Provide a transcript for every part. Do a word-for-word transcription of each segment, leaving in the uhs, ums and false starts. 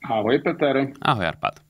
Ahoj Peter, Ahoj Arpad.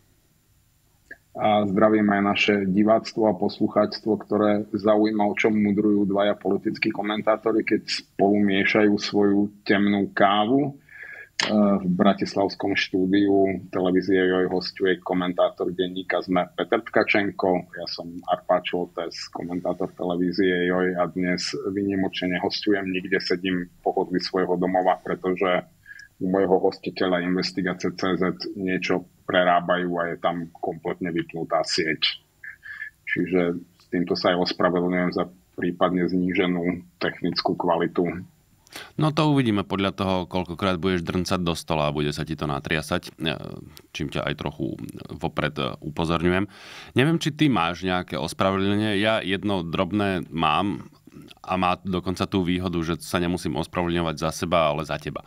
a zdravím aj naše diváctvo a poslucháčstvo, ktoré zaujíma, o čom mudrujú dvaja politickí komentátori, keď spolu miešajú svoju temnú kávu. V bratislavskom štúdiu televízie Joj hosťuje komentátor denníka SME Peter Tkačenko. Ja som Arpád Šoltés, komentátor televízie Joj a dnes výnimočne nehostujem, nikde sedím v pohodlí svojho domova, pretože u môjho hostiteľa Investigácie bodka cé zet niečo prerábajú a je tam kompletne vypnutá sieť. Čiže s týmto sa aj ospravedlňujem za prípadne zníženú technickú kvalitu. No to uvidíme podľa toho, koľkokrát budeš drncať do stola a bude sa ti to natriasať, čím ťa aj trochu vopred upozorňujem. Neviem, či ty máš nejaké ospravedlnenie. Ja jedno drobné mám a má dokonca tú výhodu, že sa nemusím ospravedlňovať za seba, ale za teba.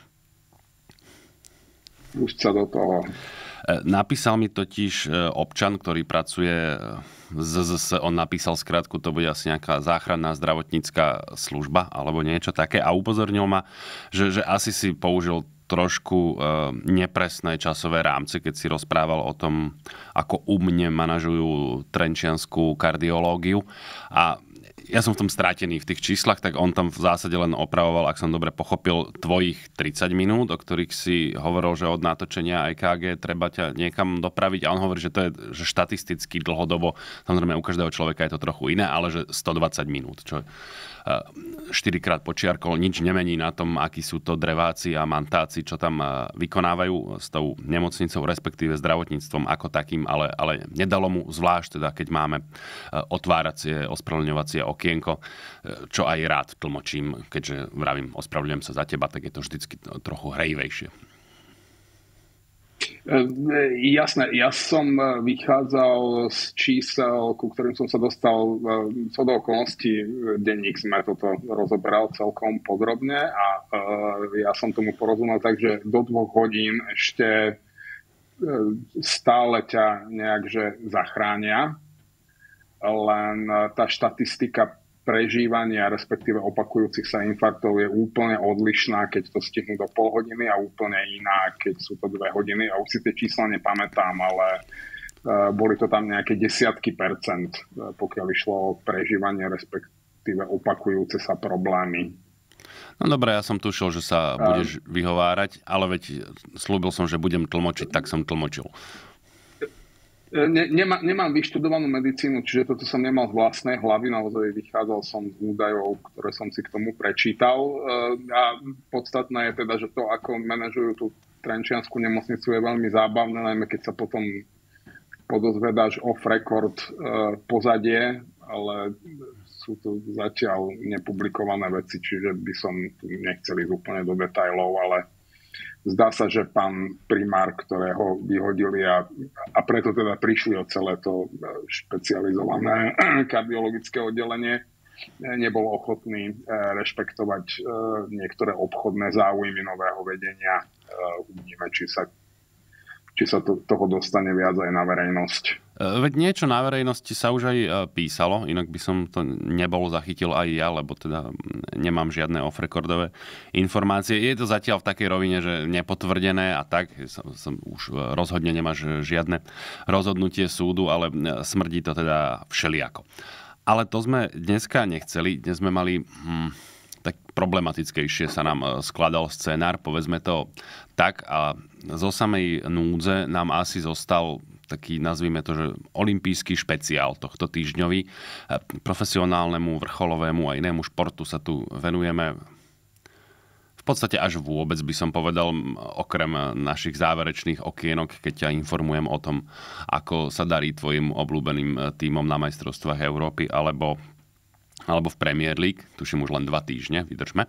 Už sa do toho. Napísal mi totiž občan, ktorý pracuje z zet es es, on napísal skratku, to bude asi nejaká záchranná zdravotnícka služba alebo niečo také a upozornil ma, že, že asi si použil trošku nepresné časové rámce, keď si rozprával o tom, ako u mne manažujú trenčiansku kardiológiu a ja som v tom strátený v tých číslach, tak on tam v zásade len opravoval, ak som dobre pochopil, tvojich tridsať minút, o ktorých si hovoril, že od natočenia é ká gé treba ťa niekam dopraviť a on hovorí, že to je že štatisticky dlhodobo, samozrejme u každého človeka je to trochu iné, ale že stodvadsať minút, čo štyrikrát počiarkol, nič nemení na tom, akí sú to dreváci a mantáci, čo tam vykonávajú s tou nemocnicou, respektíve zdravotníctvom ako takým, ale, ale nedalo mu zvlášť, teda keď máme otváracie, ospravedlňovacie okienko, čo aj rád tlmočím, keďže vravím, ospravedlňujem sa za teba, tak je to vždycky trochu hrejivejšie. Jasné, ja som vychádzal z čísel, ku ktorým som sa dostal co do okolností. Denník SME toto rozoberal celkom podrobne a ja som tomu porozumel tak, že do dvoch hodín ešte stále ťa nejakže zachránia, len tá štatistika prežívania, respektíve opakujúcich sa infarktov je úplne odlišná, keď to stihnú do pol hodiny a úplne iná, keď sú to dve hodiny. A už si tie čísla nepamätám, ale uh, boli to tam nejaké desiatky percent, uh, pokiaľ išlo o prežívanie, respektíve opakujúce sa problémy. No dobré, ja som tušil, že sa budeš vyhovárať, ale veď slúbil som, že budem tlmočiť, tak som tlmočil. Ne, nemá, nemám vyštudovanú medicínu, čiže toto som nemal z vlastnej hlavy, naozaj vychádzal som z údajov, ktoré som si k tomu prečítal. A podstatné je teda, že to, ako manažujú tú trenčiansku nemocnicu, je veľmi zábavné, najmä keď sa potom podozvedáš off record pozadie, ale sú to zatiaľ nepublikované veci, čiže by som tu nechcel ísť úplne do detailov, ale zdá sa, že pán primár, ktorého vyhodili a, a preto teda prišli o celé to špecializované kardiologické oddelenie, nebol ochotný rešpektovať niektoré obchodné záujmy nového vedenia. Uvidíme, či sa, či sa to, toho dostane viac aj na verejnosť. Veď niečo na verejnosti sa už aj písalo, inak by som to nebol zachytil aj ja, lebo teda nemám žiadne off-recordové informácie. Je to zatiaľ v takej rovine, že nepotvrdené a tak, som, som už rozhodne nemáš žiadne rozhodnutie súdu, ale smrdí to teda všelijako. Ale to sme dneska nechceli, dnes sme mali... Hm, tak problematickejšie sa nám skladal scenár, povedzme to tak, a zo samej núdze nám asi zostal taký, nazvime to, že olympijský špeciál tohto týždňový. Profesionálnemu, vrcholovému a inému športu sa tu venujeme v podstate až vôbec, by som povedal, okrem našich záverečných okienok, keď ťa informujem o tom, ako sa darí tvojim obľúbeným tímom na majstrovstvách Európy alebo alebo v Premier League, tuším už len dva týždne, vydržme.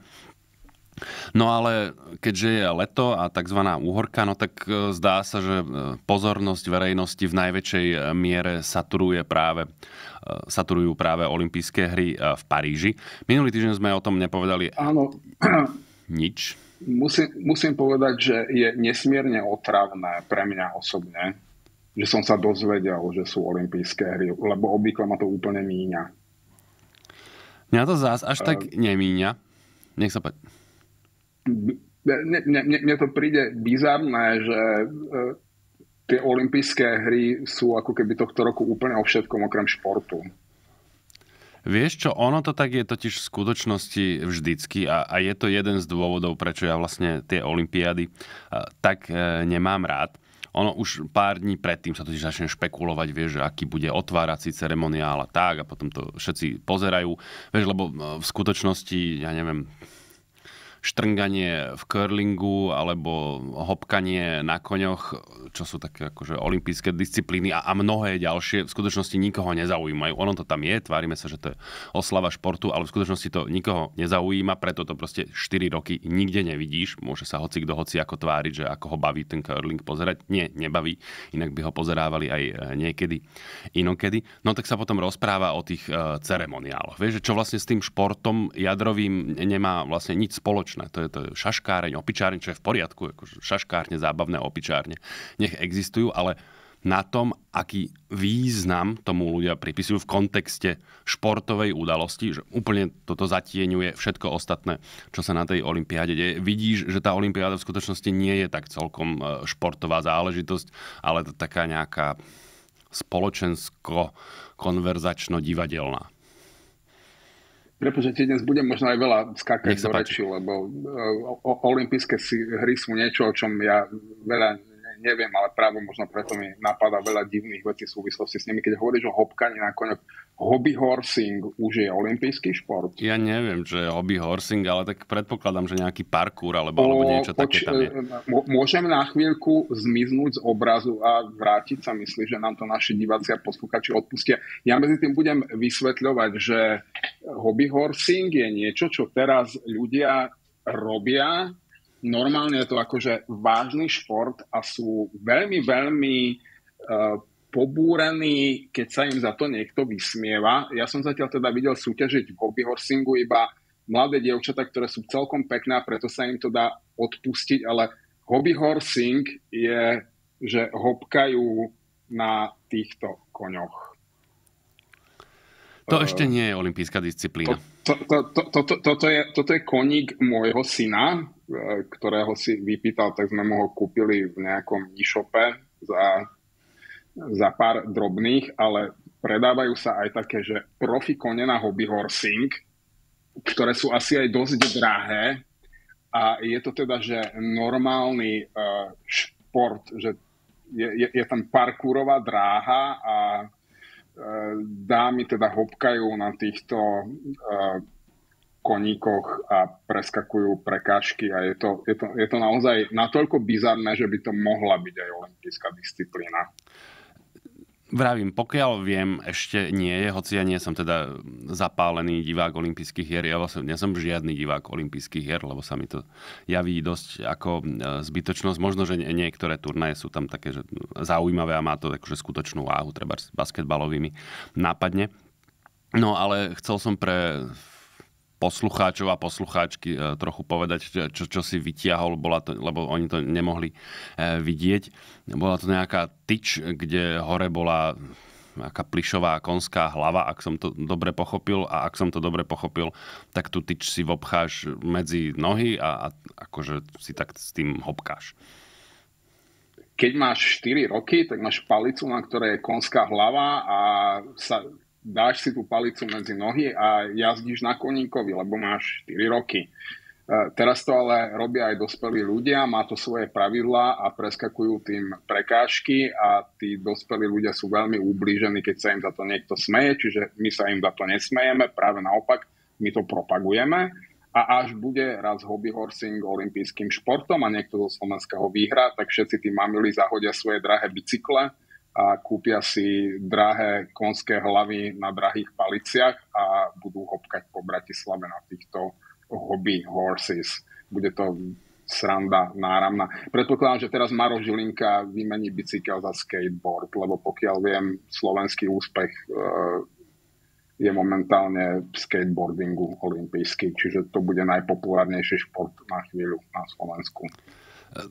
No ale keďže je leto a takzvaná úhorka, no tak zdá sa, že pozornosť verejnosti v najväčšej miere saturuje práve, saturujú práve olympijské hry v Paríži. Minulý týždeň sme o tom nepovedali Áno. nič. Musím, musím povedať, že je nesmierne otravné pre mňa osobne, že som sa dozvedel, že sú olympijské hry, lebo obvykle ma to úplne míňa. Mňa to zás až tak nemíňa. Nech sa páči. Mne, mne, mne to príde bizarné, že tie olympijské hry sú ako keby tohto roku úplne o všetkom okrem športu. Vieš čo, ono to tak je totiž v skutočnosti vždycky a, a je to jeden z dôvodov, prečo ja vlastne tie olympiády tak e, nemám rád. Ono už pár dní predtým sa totiž začne špekulovať, vieš, že aký bude otvárací ceremoniál a tak, a potom to všetci pozerajú. Vieš, lebo v skutočnosti, ja neviem, štrnganie v curlingu alebo hopkanie na koňoch, čo sú také akože olympijské disciplíny a, a mnohé ďalšie, v skutočnosti nikoho nezaujímajú. Ono to tam je, tvárime sa, že to je oslava športu, ale v skutočnosti to nikoho nezaujíma, preto to proste štyri roky nikde nevidíš. Môže sa hoci kto hoci ako tváriť, že ako ho baví ten curling pozerať. Nie, nebaví, inak by ho pozerávali aj niekedy inokedy. No tak sa potom rozpráva o tých uh, ceremoniáloch. Vieš, čo vlastne s tým športom jadrovým nemá vlastne nič spoločné. To je, to je šaškáreň, opičárne, čo je v poriadku, akože šaškárne, zábavné opičárne, nech existujú, ale na tom, aký význam tomu ľudia pripisujú v kontexte športovej udalosti, že úplne toto zatieňuje všetko ostatné, čo sa na tej olympiáde deje. Vidíš, že tá olympiáda v skutočnosti nie je tak celkom športová záležitosť, ale to taká nejaká spoločensko-konverzačno-divadelná. Pretože ti dnes budem možno aj veľa skákať do reči, lebo olympijské hry sú niečo, o čom ja veľa neviem, ale práve možno preto mi napadá veľa divných vecí v súvislosti s nimi. Keď hovoríš o hopkaní na koňoch, hobby horsing už je olympijský šport? Ja neviem, že je hobby horsing, ale tak predpokladám, že nejaký parkour alebo, o, alebo niečo poč- také tam je. Môžem na chvíľku zmiznúť z obrazu a vrátiť sa? Myslím, že nám to naši diváci a posluchači odpustia. Ja medzi tým budem vysvetľovať, že hobby horsing je niečo, čo teraz ľudia robia. Normálne je to akože vážny šport a sú veľmi, veľmi uh, pobúrení, keď sa im za to niekto vysmieva. Ja som zatiaľ teda videl súťažiť v hobby horsingu iba mladé dievčatá, ktoré sú celkom pekné, preto sa im to dá odpustiť, ale hobby horsing je, že hopkajú na týchto koňoch. To ešte nie je olympijská disciplína. To, to, to, to, to, toto, je, toto je koník môjho syna, ktorého si vypýtal, tak sme mu ho kúpili v nejakom e-shope za, za pár drobných, ale predávajú sa aj také, že profi kone na hobby horsing, ktoré sú asi aj dosť drahé a je to teda, že normálny uh, šport, že je, je, je tam parkourová dráha a dámy teda hopkajú na týchto uh, koníkoch a preskakujú prekážky a je to, je, to, je to naozaj natoľko bizarné, že by to mohla byť aj olympijská disciplína. Vravím, pokiaľ viem, ešte nie je, hoci ja nie som teda zapálený divák olympijských hier, ja vlastne nie som žiadny divák olympijských hier, lebo sa mi to javí dosť ako zbytočnosť. Možno, že niektoré turnaje sú tam také, že zaujímavé a má to akože skutočnú váhu, treba s basketbalovými nápadne. No ale chcel som pre poslucháčov a poslucháčky trochu povedať, čo, čo si vytiahol, bola to, lebo oni to nemohli vidieť. Bola to nejaká tyč, kde hore bola nejaká plyšová konská hlava, ak som to dobre pochopil, a ak som to dobre pochopil, tak tú tyč si vopcháš medzi nohy a, a akože si tak s tým hopkáš. Keď máš štyri roky, tak máš palicu, na ktorej je konská hlava a sa dáš si tú palicu medzi nohy a jazdíš na koníkovi, lebo máš štyri roky. Teraz to ale robia aj dospelí ľudia, má to svoje pravidlá a preskakujú tým prekážky a tí dospelí ľudia sú veľmi ublížení, keď sa im za to niekto smeje, čiže my sa im za to nesmejeme, práve naopak, my to propagujeme a až bude raz hobby horsing olympijským športom a niekto zo Slovenska ho vyhrá, tak všetci tí mamili zahodia svoje drahé bicykle a kúpia si drahé konské hlavy na drahých paliciach a budú hopkať po Bratislave na týchto hobby horses. Bude to sranda náramná. Predpokladám, že teraz Maro Žilinka vymení bicykel za skateboard, lebo pokiaľ viem, slovenský úspech je momentálne v skateboardingu olympijský, čiže to bude najpopulárnejší šport na chvíľu na Slovensku.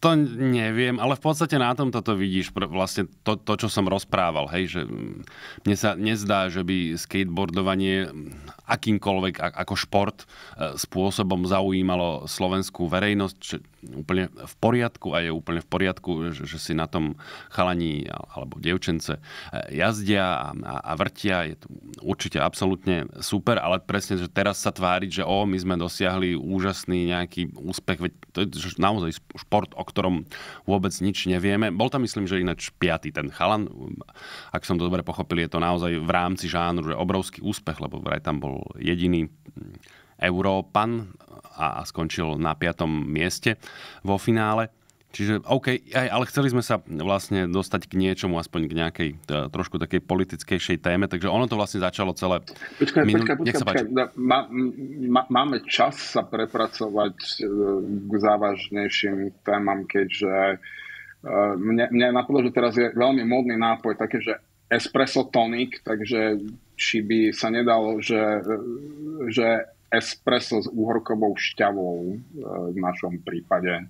To neviem, ale v podstate na tom toto vidíš vlastne to, to, čo som rozprával, hej, že mne sa nezdá, že by skateboardovanie akýmkoľvek ako šport spôsobom zaujímalo slovenskú verejnosť, že úplne v poriadku a je úplne v poriadku, že, že si na tom chalani alebo dievčence jazdia a, a vrtia, je to určite absolútne super, ale presne, že teraz sa tváriť, že o, my sme dosiahli úžasný nejaký úspech, veď to je naozaj šport, o ktorom vôbec nič nevieme. Bol tam, myslím, že ináč piaty ten chalan. Ak som to dobre pochopil, je to naozaj v rámci žánru, že obrovský úspech, lebo vraj tam bol jediný Európan a skončil na piatom mieste vo finále. Čiže OK, aj, ale chceli sme sa vlastne dostať k niečomu, aspoň k nejakej trošku takej politickejšej téme, takže ono to vlastne začalo celé... Počkaj, minul... počkaj, počkaj, počkaj. Má, má, máme čas sa prepracovať k závažnejším témam, keďže mne, mne napadlo, že teraz je veľmi módny nápoj, také, že espresso tonic, takže či by sa nedalo, že, že espresso s úhorkovou šťavou v našom prípade.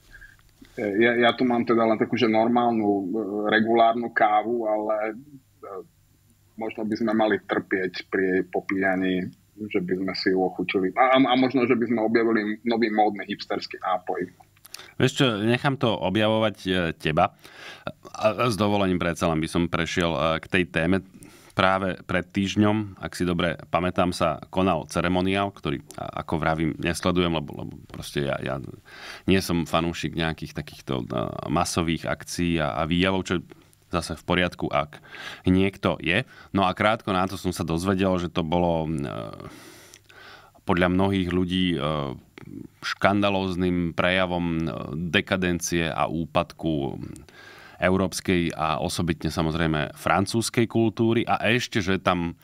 Ja, ja tu mám teda len takú, že normálnu, regulárnu kávu, ale možno by sme mali trpieť pri jej popíjaní, že by sme si ju ochutili. A, a možno, že by sme objavili nový módny hipsterský nápoj. Vieš čo, nechám to objavovať teba. A s dovolením predsa len by som prešiel k tej téme. Práve pred týždňom, ak si dobre pamätám, sa konal ceremoniál, ktorý, ako vravím, nesledujem, lebo, lebo proste ja, ja nie som fanúšik nejakých takýchto masových akcií a, a výjavov, čo zase v poriadku, ak niekto je. No a krátko na to som sa dozvedel, že to bolo podľa mnohých ľudí škandalóznym prejavom dekadencie a úpadku európskej a osobitne samozrejme francúzskej kultúry a ešte, že tam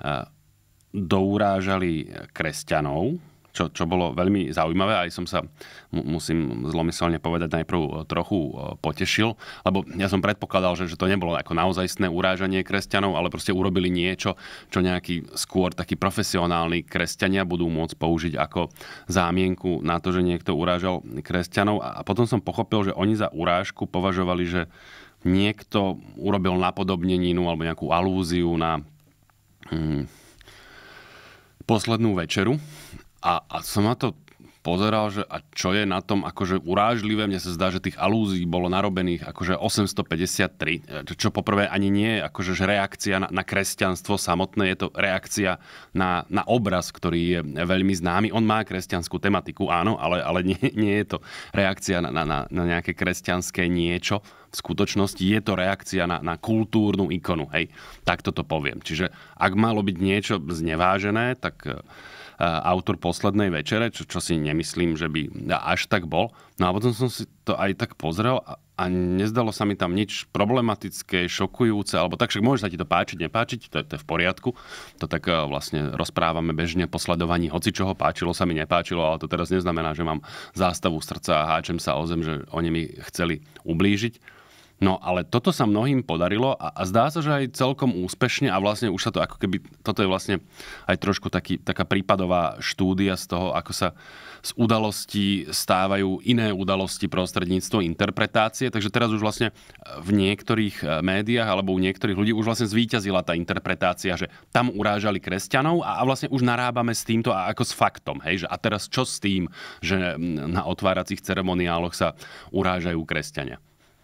dourážali kresťanov, čo, čo bolo veľmi zaujímavé. Aj som sa, musím zlomyselne povedať, najprv trochu potešil, lebo ja som predpokladal, že, že to nebolo ako naozajstné urážanie kresťanov, ale proste urobili niečo, čo nejaký skôr takí profesionálni kresťania budú môcť použiť ako zámienku na to, že niekto urážal kresťanov. A potom som pochopil, že oni za urážku považovali, že niekto urobil napodobneninu alebo nejakú alúziu na hm, poslednú večeru. A, a som na to pozeral, že a čo je na tom akože urážlivé. Mne sa zdá, že tých alúzií bolo narobených akože osemstopäťdesiattri, čo poprvé ani nie je akože reakcia na, na kresťanstvo samotné, je to reakcia na, na obraz, ktorý je veľmi známy. On má kresťanskú tematiku, áno, ale, ale nie, nie je to reakcia na, na, na nejaké kresťanské niečo. V skutočnosti je to reakcia na, na kultúrnu ikonu, hej. Takto to poviem. Čiže ak malo byť niečo znevážené, tak autor poslednej večere, čo, čo si nemyslím, že by až tak bol. No a potom som si to aj tak pozrel a, a nezdalo sa mi tam nič problematické, šokujúce, alebo tak, však môže sa ti to páčiť, nepáčiť, to je, to je v poriadku. To tak vlastne rozprávame bežne po sledovaní, hoci čoho páčilo sa mi, nepáčilo, ale to teraz neznamená, že mám zástavu srdca a háčem sa o zem, že oni mi chceli ublížiť. No, ale toto sa mnohým podarilo a, a zdá sa, že aj celkom úspešne a vlastne už sa to ako keby, toto je vlastne aj trošku taký, taká prípadová štúdia z toho, ako sa z udalostí stávajú iné udalosti prostredníctvom interpretácie. Takže teraz už vlastne v niektorých médiách alebo u niektorých ľudí už vlastne zvíťazila tá interpretácia, že tam urážali kresťanov a, a vlastne už narábame s týmto a ako s faktom. Hej? Že a teraz čo s tým, že na otváracích ceremoniáloch sa urážajú kresťania?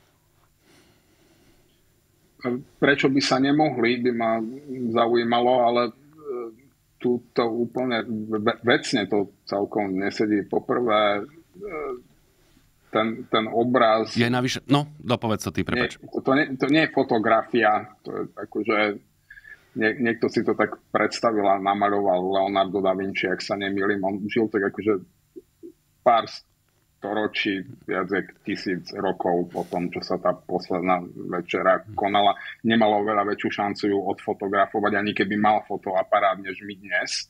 Prečo by sa nemohli, by ma zaujímalo, ale tu to úplne vecne to celkom nesedí. Poprvé, ten, ten obraz... Je navyše... No, dopovedz sa ty, prepáč. To, to, nie, to nie je fotografia, to je akože... Nie, niekto si to tak predstavil a namaľoval Leonardo da Vinci, ak sa nemýlim. On žil tak akože pár storočí, viac jak tisíc rokov po tom, čo sa tá posledná večera konala. Nemalo veľa väčšiu šancu ju odfotografovať, ani keby mal fotoaparát, než my dnes.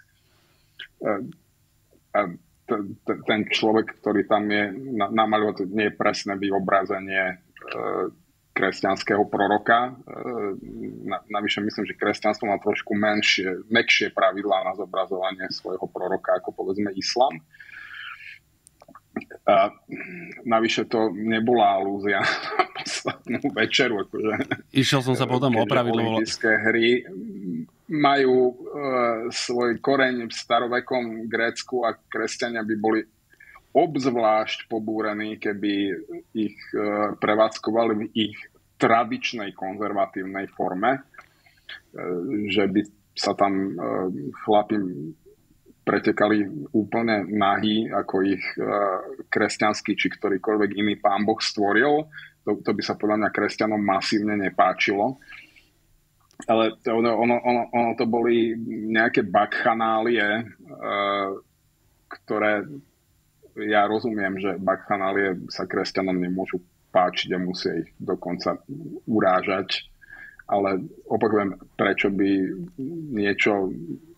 Ten človek, ktorý tam je namaľovať, nie je presné vyobrazenie kresťanského proroka. Navyše myslím, že kresťanstvo má trošku menšie, mäkšie pravidlá na zobrazovanie svojho proroka, ako povedzme islám. A navyše to nebola alúzia na poslednú večeru. Akože, Išiel som sa potom opraviť. Olympijské hry majú e, svoj koreň v starovekom Grécku a kresťania by boli obzvlášť pobúrení, keby ich e, prevádzkovali v ich tradičnej konzervatívnej forme, e, že by sa tam e, chlapi pretekali úplne nahý, ako ich e, kresťanský či ktorýkoľvek iný pán Boh stvoril. To, to by sa podľa mňa kresťanom masívne nepáčilo. Ale to, ono, ono, ono to boli nejaké bakchanálie, e, ktoré ja rozumiem, že bakchanálie sa kresťanom nemôžu páčiť a musia ich dokonca urážať. Ale opakujem, prečo by niečo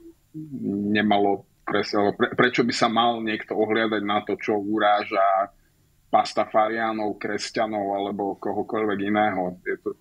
nemalo presne, pre, prečo by sa mal niekto ohliadať na to, čo uráža pastafariánov, kresťanov alebo kohokoľvek iného. Je to,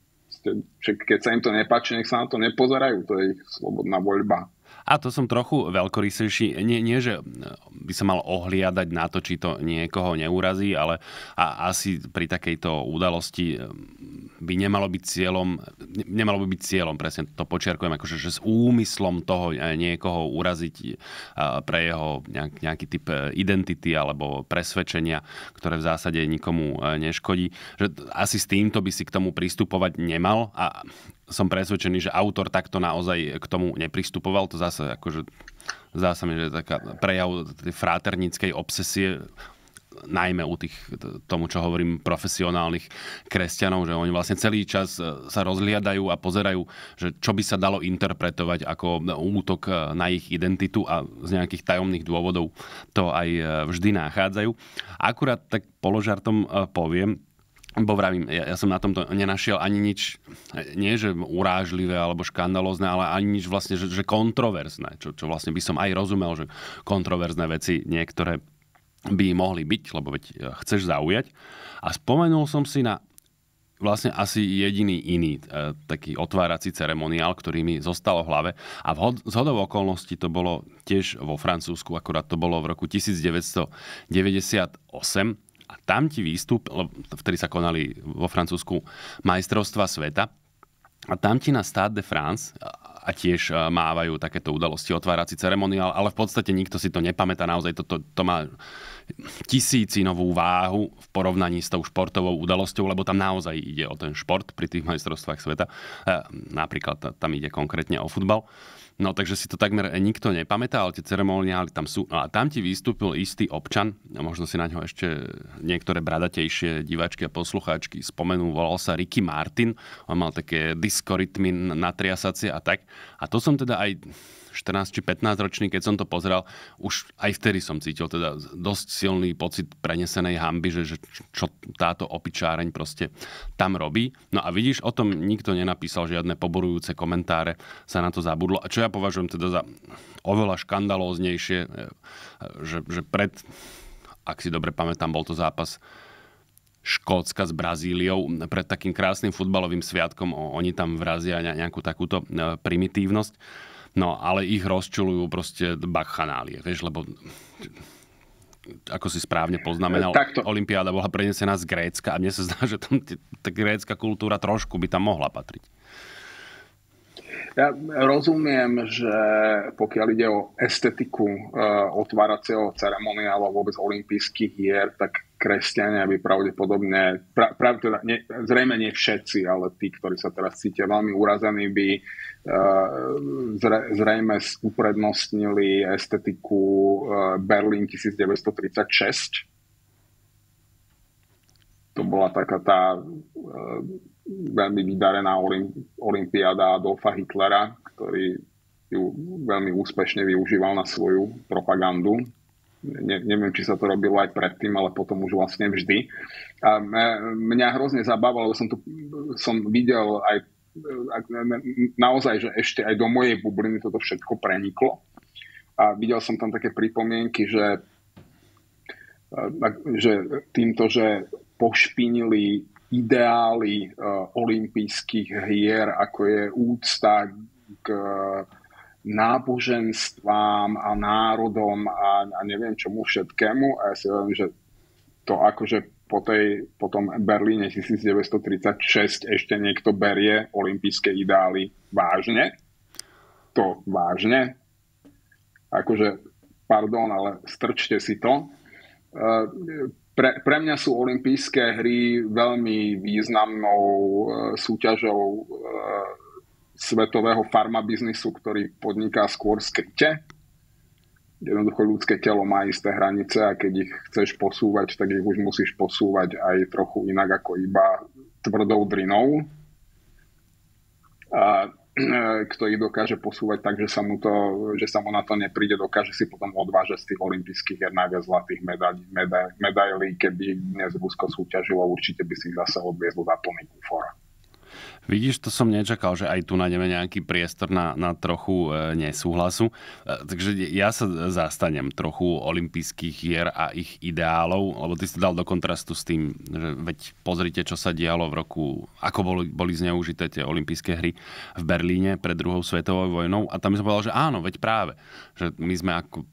je, keď sa im to nepáči, nech sa na to nepozerajú, to je ich slobodná voľba. A to som trochu veľkorysejší. Nie, nie, že by sa mal ohliadať na to, či to niekoho neurazí, ale a asi pri takejto udalosti by nemalo byť cieľom, nemalo by byť cieľom, presne to počiarkujem, akože, že s úmyslom toho niekoho uraziť pre jeho nejak, nejaký typ identity alebo presvedčenia, ktoré v zásade nikomu neškodí. Že asi s týmto by si k tomu pristupovať nemal a som presvedčený, že autor takto naozaj k tomu nepristupoval. To zase akože zdá sa mi, že taká prejav tej fraterníckej obsesie, najmä u tých, tomu, čo hovorím, profesionálnych kresťanov, že oni vlastne celý čas sa rozhliadajú a pozerajú, že čo by sa dalo interpretovať ako útok na ich identitu a z nejakých tajomných dôvodov to aj vždy nachádzajú. Akurát tak položartom poviem, bo vravím, ja, ja som na tomto nenašiel ani nič, nie že urážlivé alebo škandalózne, ale ani nič vlastne, že, že kontroverzné, čo, čo vlastne by som aj rozumel, že kontroverzné veci niektoré by mohli byť, lebo veď chceš zaujať. A spomenul som si na vlastne asi jediný iný e, taký otvárací ceremoniál, ktorý mi zostal v hlave. A v zhodou okolností to bolo tiež vo Francúzsku, akurát to bolo v roku devätnásťstodeväťdesiatosem. A tam ti výstup, vtedy sa konali vo Francúzsku majstrovstvá sveta, a tam ti na Stade de France a tiež mávajú takéto udalosti, otvárací ceremoniál, ale v podstate nikto si to nepamätá, naozaj to, to, to má tisícinovú váhu v porovnaní s tou športovou udalosťou, lebo tam naozaj ide o ten šport pri tých majstrovstvách sveta. Napríklad tam ide konkrétne o futbal. No, takže si to takmer nikto nepamätá, ale tie ceremoniály tam sú. No a tam ti vystúpil istý občan, a možno si na ňo ešte niektoré bradatejšie diváčky a poslucháčky spomenú, volal sa Ricky Martin. On mal také diskorytmy natriasacie a tak. A to som teda aj štrnásť či pätnásť ročný, keď som to pozeral, už aj vtedy som cítil teda dosť silný pocit prenesenej hanby, že, že čo táto opičáreň proste tam robí. No a vidíš, o tom nikto nenapísal žiadne poborujúce komentáre, sa na to zabudlo. A čo ja považujem teda za oveľa škandalóznejšie, že, že pred, ak si dobre pamätám, bol to zápas Škótska s Brazíliou, pred takým krásnym futbalovým sviatkom, oni tam vrazia nejakú takúto primitívnosť. No, ale ich rozčulujú proste bakchanálie, vieš, lebo ako si správne poznamenal, Takto. Olympiáda bola prenesená z Grécka a mne sa zdá, že tam tá grécka kultúra trošku by tam mohla patriť. Ja rozumiem, že pokiaľ ide o estetiku uh, otváracieho ceremoniálu a vôbec olympijských hier, tak kresťania by pravdepodobne, pra, pra, teda nie, zrejme nie všetci, ale tí, ktorí sa teraz cítia veľmi urazení, by uh, zre, zrejme uprednostnili estetiku uh, Berlín devätnásťstotridsaťšesť. To bola taká tá uh, veľmi vydarená olympiáda Adolfa Hitlera, ktorý ju veľmi úspešne využíval na svoju propagandu. Ne, neviem, či sa to robilo aj predtým, ale potom už vlastne vždy. A mňa hrozne zabávalo, lebo som, tu, som videl aj naozaj, že ešte aj do mojej bubliny toto všetko preniklo. A videl som tam také pripomienky, že, že týmto, že pošpinili ideály uh, olympijských hier, ako je úcta k, náboženstvám a národom a, a neviem čomu všetkému. A ja si hovorím, že to akože po, tej, po tom Berlíne devätnásťstotridsaťšesť ešte niekto berie olympijské ideály vážne. To vážne. Akože, pardon, ale strčte si to. Pre, pre mňa sú olympijské hry veľmi významnou súťažou svetového farmabiznisu, ktorý podniká skôr skryte. Jednoducho ľudské telo má isté hranice a keď ich chceš posúvať, tak ich už musíš posúvať aj trochu inak ako iba tvrdou drinou. A kto ich dokáže posúvať tak, že sa mu, to, že sa mu na to nepríde, dokáže si potom odvážať z tých olympijských hier najviac zlatých medailí, medailí, medailí. Keby dnes Rusko súťažilo, určite by si ich zase odviezlo za plný kufor. Vidíš, to som nečakal, že aj tu nájdeme nejaký priestor na, na trochu e, nesúhlasu. E, takže ja sa zastanem trochu olympijských hier a ich ideálov, lebo ty si dal do kontrastu s tým, že veď pozrite, čo sa dialo v roku, ako boli, boli zneužité tie olympijské hry v Berlíne pred druhou svetovou vojnou. A tam som povedal, že áno, veď práve. Že my sme ako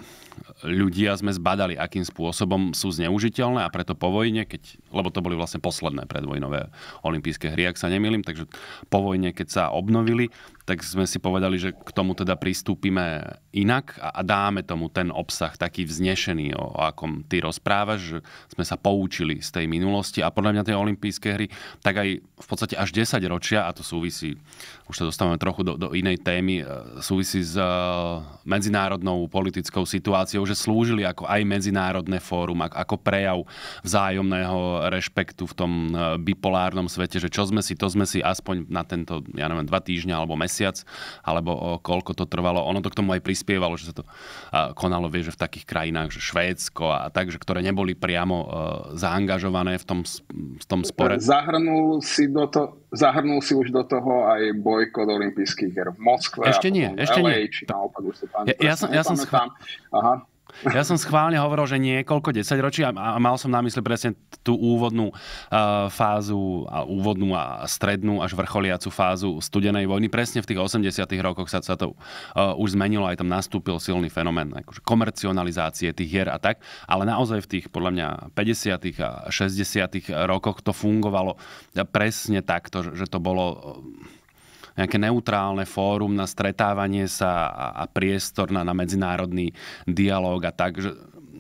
ľudia sme zbadali, akým spôsobom sú zneužiteľné a preto po vojne, keď, lebo to boli vlastne posledné predvojnové olympijské hry, ak sa nemýlim, takže po vojne, keď sa obnovili, tak sme si povedali, že k tomu teda pristúpime inak a dáme tomu ten obsah taký vznešený, o akom ty rozprávaš, že sme sa poučili z tej minulosti a podľa mňa tie olympijské hry, tak aj v podstate až desať ročia, a to súvisí, už sa dostávame trochu do, do inej témy, súvisí s medzinárodnou politickou situáciou, že slúžili ako aj medzinárodné fórum, ako prejav vzájomného rešpektu v tom bipolárnom svete, že čo sme si, to sme si aspoň na tento, ja neviem, dva týždňa alebo mesiac, alebo koľko to trvalo. Ono to k tomu aj prispievalo, že sa to konalo, vieš, že v takých krajinách, že Švédsko a tak, že ktoré neboli priamo zaangažované v tom, v tom spore. Zahrnul si, do to, zahrnul si už do toho aj bojkot olympijských hier v Moskve. Ešte nie, ešte el ej, nie. Či naopak, už sa tam ja, ja som, ja som schvál... Aha. Ja som schválne hovoril, že niekoľko desaťročí a mal som na mysli presne tú úvodnú uh, fázu, a úvodnú a strednú až vrcholiacu fázu studenej vojny. Presne v tých osemdesiatych rokoch sa, sa to uh, už zmenilo, aj tam nastúpil silný fenomén akože komercionalizácie tých hier a tak, ale naozaj v tých podľa mňa päťdesiatych a šesťdesiatych rokoch to fungovalo presne takto, že to bolo uh, nejaké neutrálne fórum na stretávanie sa a, a priestor na, na medzinárodný dialóg a tak, že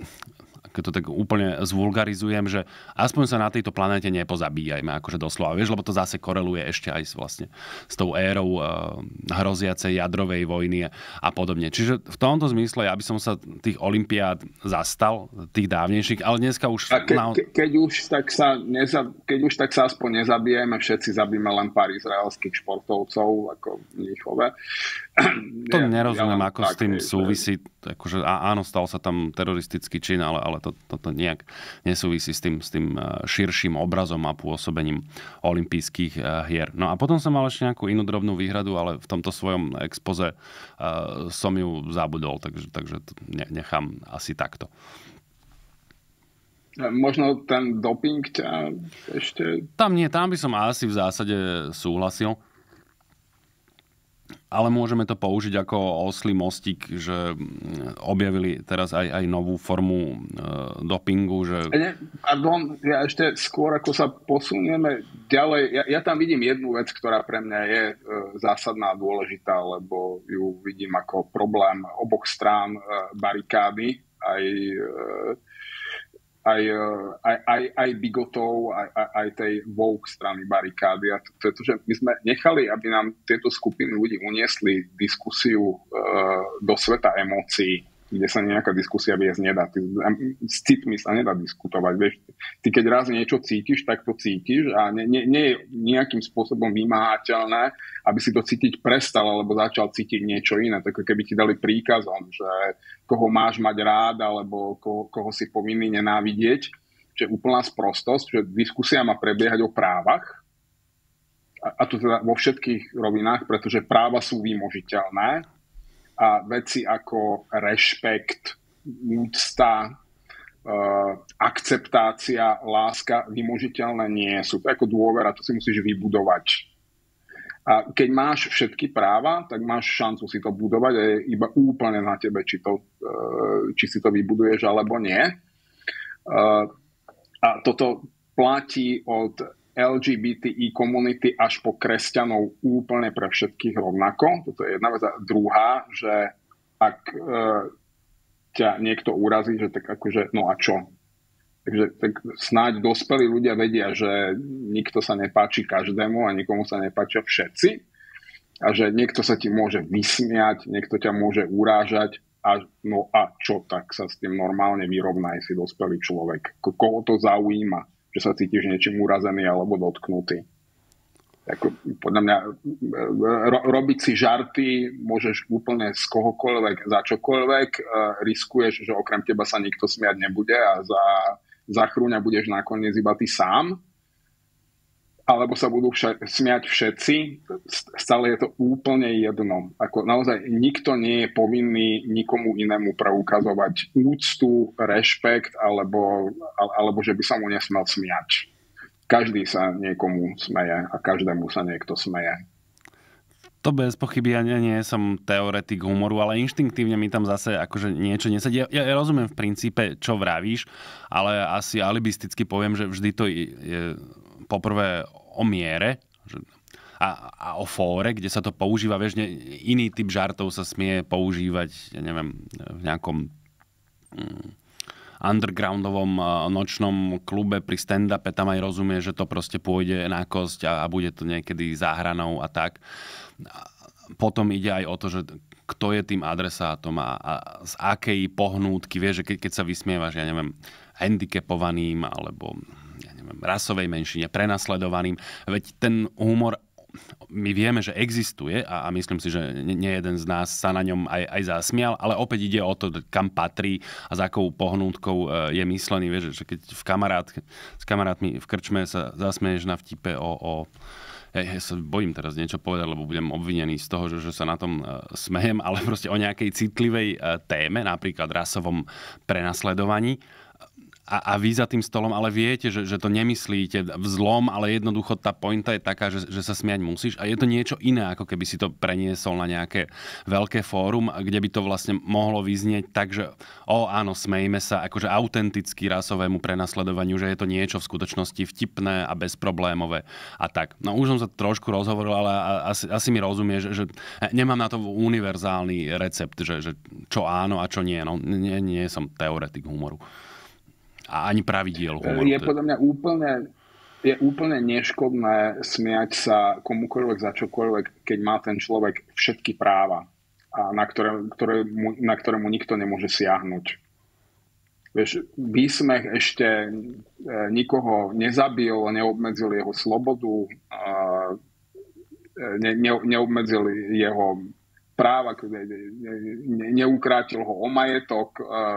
keď to tak úplne zvulgarizujem, že aspoň sa na tejto planéte nepozabíjajme, akože doslova, vieš, lebo to zase koreluje ešte aj s, vlastne s tou érou uh, hroziacej jadrovej vojny a podobne. Čiže v tomto zmysle ja by som sa tých olympiád zastal, tých dávnejších, ale dneska už... A ke, ke, keď, už, tak sa neza, keď už tak sa aspoň nezabijeme, všetci zabijeme len pár izraelských športovcov, ako v Mníchove. To ja, nerozumiem, ja ako tak, s tým je, súvisí. Akože, áno, stal sa tam teroristický čin, ale, ale toto to, to nejak nesúvisí s tým, s tým širším obrazom a pôsobením olympijských hier. No a potom som mal ešte nejakú inú drobnú výhradu, ale v tomto svojom expoze uh, som ju zabudol, takže, takže to nechám asi takto. Možno ten doping ťa ešte... Tam nie, tam by som asi v zásade súhlasil. Ale môžeme to použiť ako oslý mostík, že objavili teraz aj, aj novú formu e, dopingu. Že... Ne, pardon, ja ešte skôr, ako sa posunieme ďalej, ja, ja tam vidím jednu vec, ktorá pre mňa je e, zásadná a dôležitá, lebo ju vidím ako problém oboch strán e, barikády, aj e, Aj, aj, aj, aj bigotov, aj, aj, aj tej woke strany barikády. A to, to je to, že my sme nechali, aby nám tieto skupiny ľudí uniesli diskusiu e, do sveta emócií, kde sa nejaká diskusia viesť nedá. Ty, s citmi sa nedá diskutovať. Vieš, ty keď raz niečo cítiš, tak to cítiš a nie, nie, nie je nejakým spôsobom vymáhateľné, aby si to cítiť prestal alebo začal cítiť niečo iné. Tak keby ti dali príkazom, že koho máš mať rád alebo koho, koho si povinný nenávidieť, že úplná sprostosť, že diskusia má prebiehať o právach a, a to teda vo všetkých rovinách, pretože práva sú vymožiteľné a veci ako rešpekt, úcta, uh, akceptácia, láska vymožiteľné nie sú. To je ako dôvera, to si musíš vybudovať. A keď máš všetky práva, tak máš šancu si to budovať a je iba úplne na tebe, či, to, či si to vybuduješ alebo nie. A toto platí od el gé bé té í komunity až po kresťanov úplne pre všetkých rovnako. Toto je jedna vec. A druhá, že ak ťa niekto urazí, že tak akože, no a čo? Takže tak snáď dospelí ľudia vedia, že nikto sa nepáči každému a nikomu sa nepáčia všetci a že niekto sa ti môže vysmiať, niekto ťa môže urážať a no a čo, tak sa s tým normálne vyrovnaj, si dospelý človek. Koho to zaujíma, že sa cítiš niečím urazený alebo dotknutý. Ako, podľa mňa ro, robiť si žarty môžeš úplne z kohokoľvek, za čokoľvek, riskuješ, že okrem teba sa nikto smiať nebude a za za chrúňa budeš nakoniec iba ty sám, alebo sa budú vša- smiať všetci, stále je to úplne jedno. Ako naozaj nikto nie je povinný nikomu inému preukazovať úctu, rešpekt, alebo, alebo že by sa mu nesmel smiať. Každý sa niekomu smeje a každému sa niekto smeje. To bez pochyby, ja nie, nie som teoretik humoru, ale inštinktívne mi tam zase akože niečo nesedí. Ja, ja rozumiem v princípe, čo vravíš, ale asi alibisticky poviem, že vždy to je, je poprvé o miere že, a, a o fóre, kde sa to používa. Vieš, ne, iný typ žartov sa smie používať, ja neviem, v nejakom mm, undergroundovom nočnom klube pri stand-upe. Tam aj rozumie, že to proste pôjde na kosť a, a bude to niekedy za hranou a tak. Potom ide aj o to, že kto je tým adresátom a, a z akej pohnútky, vieš, že keď, keď sa vysmievaš, ja neviem, handicapovaným alebo ja neviem, rasovej menšine, prenasledovaným, veď ten humor my vieme, že existuje a, a myslím si, že nie jeden z nás sa na ňom aj, aj zasmial, ale opäť ide o to, kam patrí a za akou pohnútkou je myslený. Vieš, že keď v kamarát, s kamarátmi v krčme sa zasmieš na vtipe o... o Ja, ja sa bojím teraz niečo povedať, lebo budem obvinený z toho, že, že sa na tom uh, smejem, ale proste o nejakej citlivej uh, téme, napríklad rasovom prenasledovaní. A, a vy za tým stolom ale viete, že, že to nemyslíte v zlom, ale jednoducho tá pointa je taká, že, že sa smiať musíš. A je to niečo iné, ako keby si to preniesol na nejaké veľké fórum, kde by to vlastne mohlo vyznieť tak, že o áno, smejme sa akože autenticky rasovému prenasledovaniu, že je to niečo v skutočnosti vtipné a bezproblémové a tak. No už som sa trošku rozhovoril, ale asi, asi mi rozumie, že, že nemám na to univerzálny recept, že, že čo áno a čo nie. No, nie, nie som teoretik humoru. A ani pravidiel humoru. Je podľa mňa úplne, je úplne neškodné smiať sa komukoľvek za čokoľvek, keď má ten človek všetky práva, a na, ktoré, ktoré mu, na ktoré mu nikto nemôže siahnuť. Vieš, výsmech ešte nikoho nezabil, neobmedzil jeho slobodu, ne, ne, neobmedzil jeho práva, ne, neukrátil ho o majetok.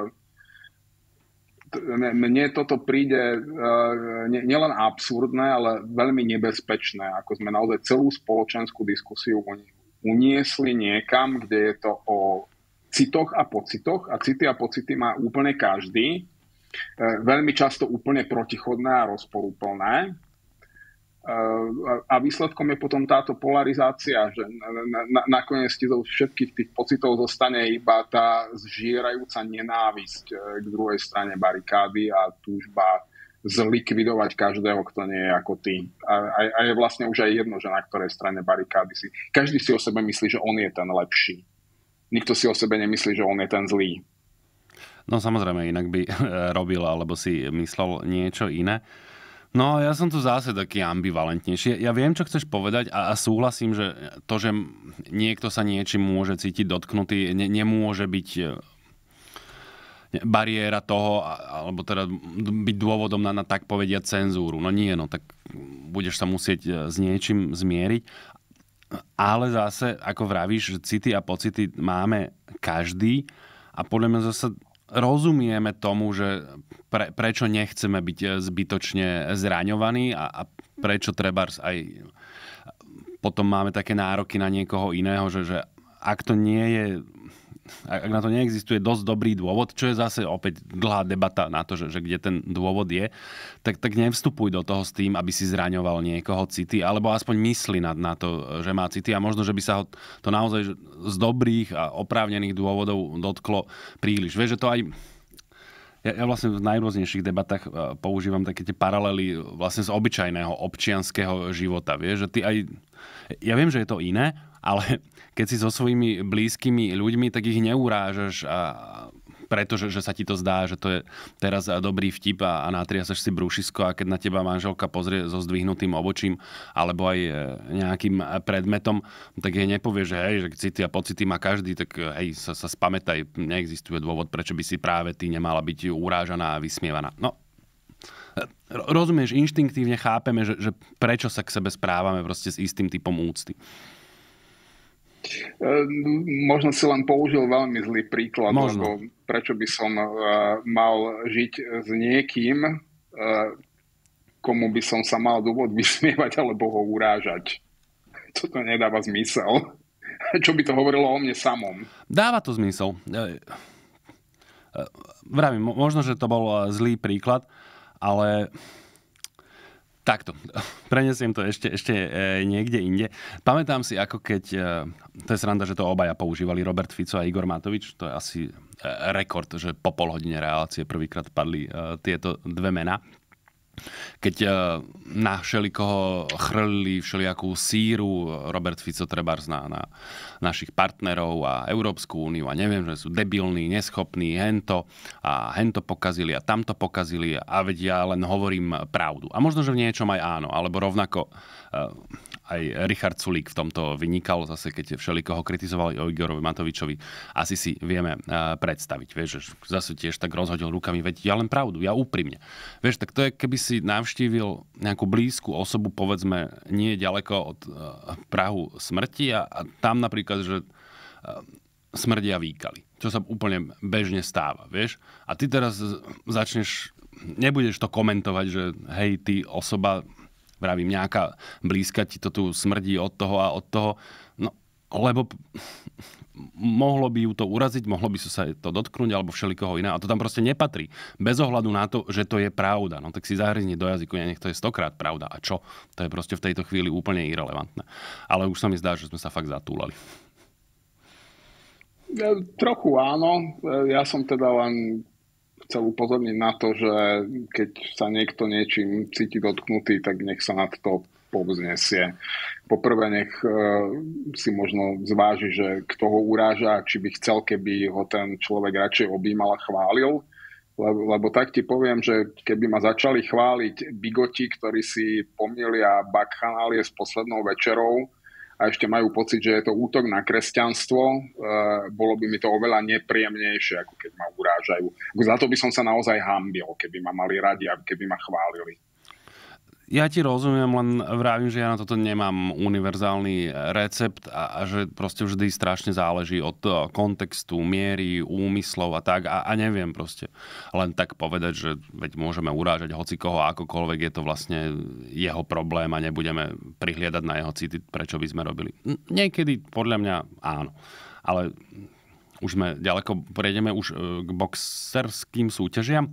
Mne toto príde nielen absurdné, ale veľmi nebezpečné, ako sme naozaj celú spoločenskú diskusiu uniesli niekam, kde je to o citoch a pocitoch, a city a pocity má úplne každý, veľmi často úplne protichodné a rozporúplné. A výsledkom je potom táto polarizácia, že nakoniec ti zo všetkých tých pocitov zostane iba tá zžierajúca nenávisť k druhej strane barikády a túžba zlikvidovať každého, kto nie je ako ty. A, a je vlastne už aj jedno, že na ktorej strane barikády si. Každý si o sebe myslí, že on je ten lepší. Nikto si o sebe nemyslí, že on je ten zlý. No samozrejme, inak by robil, alebo si myslel niečo iné. No, ja som tu zase taký ambivalentnejší. Ja viem, čo chceš povedať a, a súhlasím, že to, že niekto sa niečím môže cítiť dotknutý, ne, nemôže byť bariéra toho, alebo teda byť dôvodom na, na tak povediať cenzúru. No nie, no tak budeš sa musieť s niečím zmieriť. Ale zase, ako vravíš, že city a pocity máme každý a podľa mňa zase rozumieme tomu, že pre, prečo nechceme byť zbytočne zraňovaní a, a prečo trebárs aj potom máme také nároky na niekoho iného, že, že ak to nie je ak na to neexistuje dosť dobrý dôvod, čo je zase opäť dlhá debata na to, že, že kde ten dôvod je, tak, tak nevstupuj do toho s tým, aby si zraňoval niekoho city, alebo aspoň mysli na, na to, že má city a možno, že by sa ho to naozaj z dobrých a oprávnených dôvodov dotklo príliš. Vieš, že to aj... Ja, ja vlastne v najrôznejších debatách používam také tie paralely vlastne z obyčajného občianskeho života. Vieš, že ty aj... Ja viem, že je to iné, ale keď si so svojimi blízkymi ľuďmi, tak ich neurážaš a pretože že sa ti to zdá, že to je teraz dobrý vtip a, a natriasaš si brúšisko a keď na teba manželka pozrie so zdvihnutým obočím alebo aj nejakým predmetom, tak jej nepovie, že hej, že city a pocity má každý, tak hej, sa, sa spamätaj, neexistuje dôvod, prečo by si práve ty nemala byť urážaná a vysmievaná. No, rozumieš, inštinktívne chápeme, že, že prečo sa k sebe správame proste s istým typom úcty. Možno si len použil veľmi zlý príklad, Možno. lebo prečo by som uh, mal žiť s niekým, uh, komu by som sa mal dôvod vysmievať alebo ho urážať. Toto nedáva zmysel. Čo by to hovorilo o mne samom? Dáva to zmysel. Vravím, možno, že to bol zlý príklad, ale... Takto, prenesiem to ešte, ešte niekde inde. Pamätám si, ako keď, to je sranda, že to obaja používali, Robert Fico a Igor Matovič, to je asi rekord, že po pol hodine relácie prvýkrát padli tieto dve mená. Keď na všelikoho chrlili všelijakú síru, Robert Fico trebárs na, na našich partnerov a Európsku úniu a neviem, že sú debilní, neschopní, hento a hento pokazili a tamto pokazili a vedia, len hovorím pravdu. A možno, že v niečom aj áno, alebo rovnako aj Richard Sulík v tomto vynikal, zase keď všelikoho kritizovali o Igorovi Matovičovi, asi si vieme predstaviť. Vieš, že zase tiež tak rozhodil rukami, veď ja len pravdu, ja úprimne. Vieš, tak to je, keby si navštívil nejakú blízku osobu, povedzme, nie ďaleko od prahu smrti a, a tam napríklad, že smrdia výkaly, čo sa úplne bežne stáva, vieš. A ty teraz začneš, nebudeš to komentovať, že hej, ty osoba, vravím, nejaká blízka ti to tu smrdí od toho a od toho, no, lebo mohlo by ju to uraziť, mohlo by sa to dotknúť alebo všelikoho iného. A to tam proste nepatrí. Bez ohľadu na to, že to je pravda. No tak si zahryzni do jazyku, nech to je stokrát pravda. A čo? To je proste v tejto chvíli úplne irelevantné. Ale už sa mi zdá, že sme sa fakt zatúlali. Trochu áno. Ja som teda len chcel upozorniť na to, že keď sa niekto niečím cíti dotknutý, tak nech sa nad to povznesie. Poprvé nech e, si možno zváži, že kto ho uráža, či by chcel, keby ho ten človek radšej objímal a chválil. Lebo, lebo tak ti poviem, že keby ma začali chváliť bigoti, ktorí si pomielia bakchanálie s poslednou večerou a ešte majú pocit, že je to útok na kresťanstvo, e, bolo by mi to oveľa nepríjemnejšie, ako keď ma urážajú. Za to by som sa naozaj hanbil, keby ma mali radi a keby ma chválili. Ja ti rozumiem, len vravím, že ja na toto nemám univerzálny recept a, a že proste vždy strašne záleží od kontextu, miery, úmyslov a tak a, a neviem proste len tak povedať, že veď môžeme urážať hocikoho akokoľvek, je to vlastne jeho problém a nebudeme prihliadať na jeho city, prečo by sme robili. Niekedy podľa mňa áno, ale už sme ďaleko, prejdeme už k boxerským súťažiam.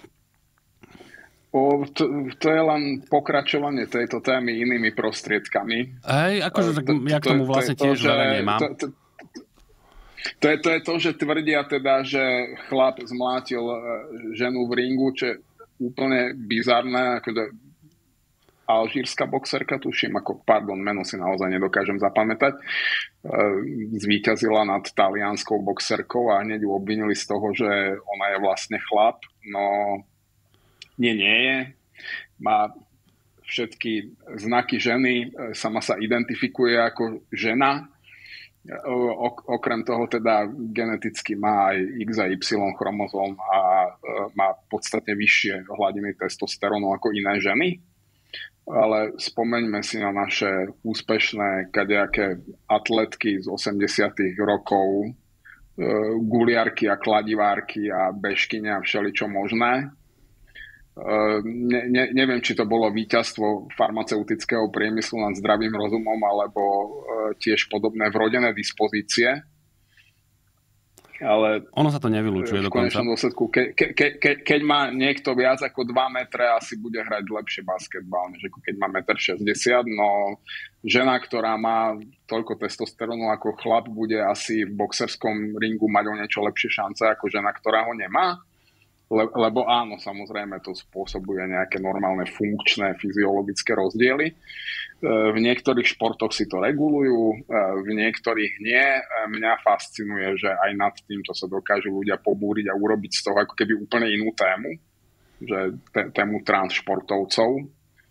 O, to, to je len pokračovanie tejto témy inými prostriedkami. Hej, akože tak ja k tomu vlastne tiež veľa nemám. To, to, to, je, to je to, že tvrdia teda, že chlap zmlátil ženu v ringu, čo je úplne bizarné. Akože alžírska boxerka, tuším, ako, pardon, meno si naozaj nedokážem zapamätať, zvíťazila nad talianskou boxerkou a hneď ju obvinili z toho, že ona je vlastne chlap. No... Nie, nie je. Má všetky znaky ženy, sama sa identifikuje ako žena. Okrem toho teda geneticky má aj X a Y chromozóm a má podstatne vyššie hladiny testosterónu ako iné ženy. Ale spomeňme si na naše úspešné kadejaké atletky z osemdesiatych rokov, guliarky a kladivárky a bežkyne a všeličo možné. Ne, ne, neviem, či to bolo víťazstvo farmaceutického priemyslu nad zdravým rozumom alebo tiež podobné vrodené dispozície. Ale ono sa to nevylučuje v dokonca. konečnom dôsledku, ke, ke, ke, keď má niekto viac ako dva metre, asi bude hrať lepšie basketbal, než ako keď má jeden šesťdesiat metra. No žena, ktorá má toľko testosterónu ako chlap, bude asi v boxerskom ringu mať o niečo lepšie šance ako žena, ktorá ho nemá. Le, lebo áno, samozrejme to spôsobuje nejaké normálne funkčné fyziologické rozdiely. V niektorých športoch si to regulujú, v niektorých nie. Mňa fascinuje, že aj nad týmto sa dokážu ľudia pobúriť a urobiť z toho ako keby úplne inú tému, že tému transšportovcov.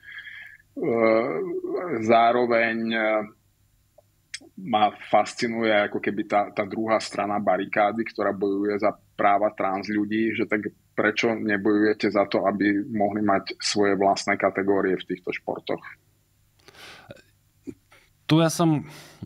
Zároveň ma fascinuje ako keby tá, tá druhá strana barikády, ktorá bojuje za práva trans ľudí, že tak prečo nebojujete za to, aby mohli mať svoje vlastné kategórie v týchto športoch? Tu ja som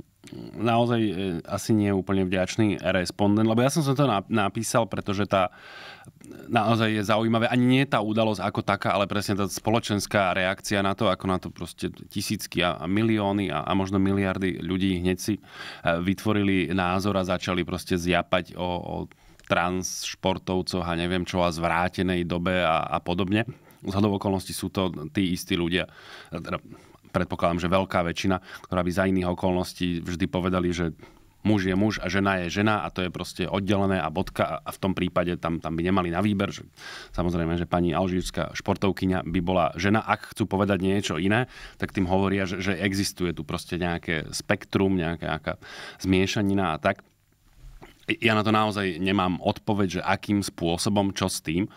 naozaj asi nie úplne vďačný respondent, lebo ja som sa to napísal, pretože tá naozaj je zaujímavé. Ani nie je tá udalosť ako taká, ale presne tá spoločenská reakcia na to, ako na to proste tisícky a milióny a, a možno miliardy ľudí hneď si vytvorili názor a začali proste zjapať o, o trans športovcoch a neviem čo a zvrátenej dobe a, a podobne. Zhodou okolností sú to tí istí ľudia, teda predpokladám, že veľká väčšina, ktorá by za iných okolností vždy povedali, že muž je muž a žena je žena a to je proste oddelené a bodka a v tom prípade tam, tam by nemali na výber. Že, samozrejme, že pani alžírska športovkyňa by bola žena. Ak chcú povedať niečo iné, tak tým hovoria, že, že existuje tu proste nejaké spektrum, nejaká zmiešanina a tak. Ja na to naozaj nemám odpoveď, že akým spôsobom, čo s tým,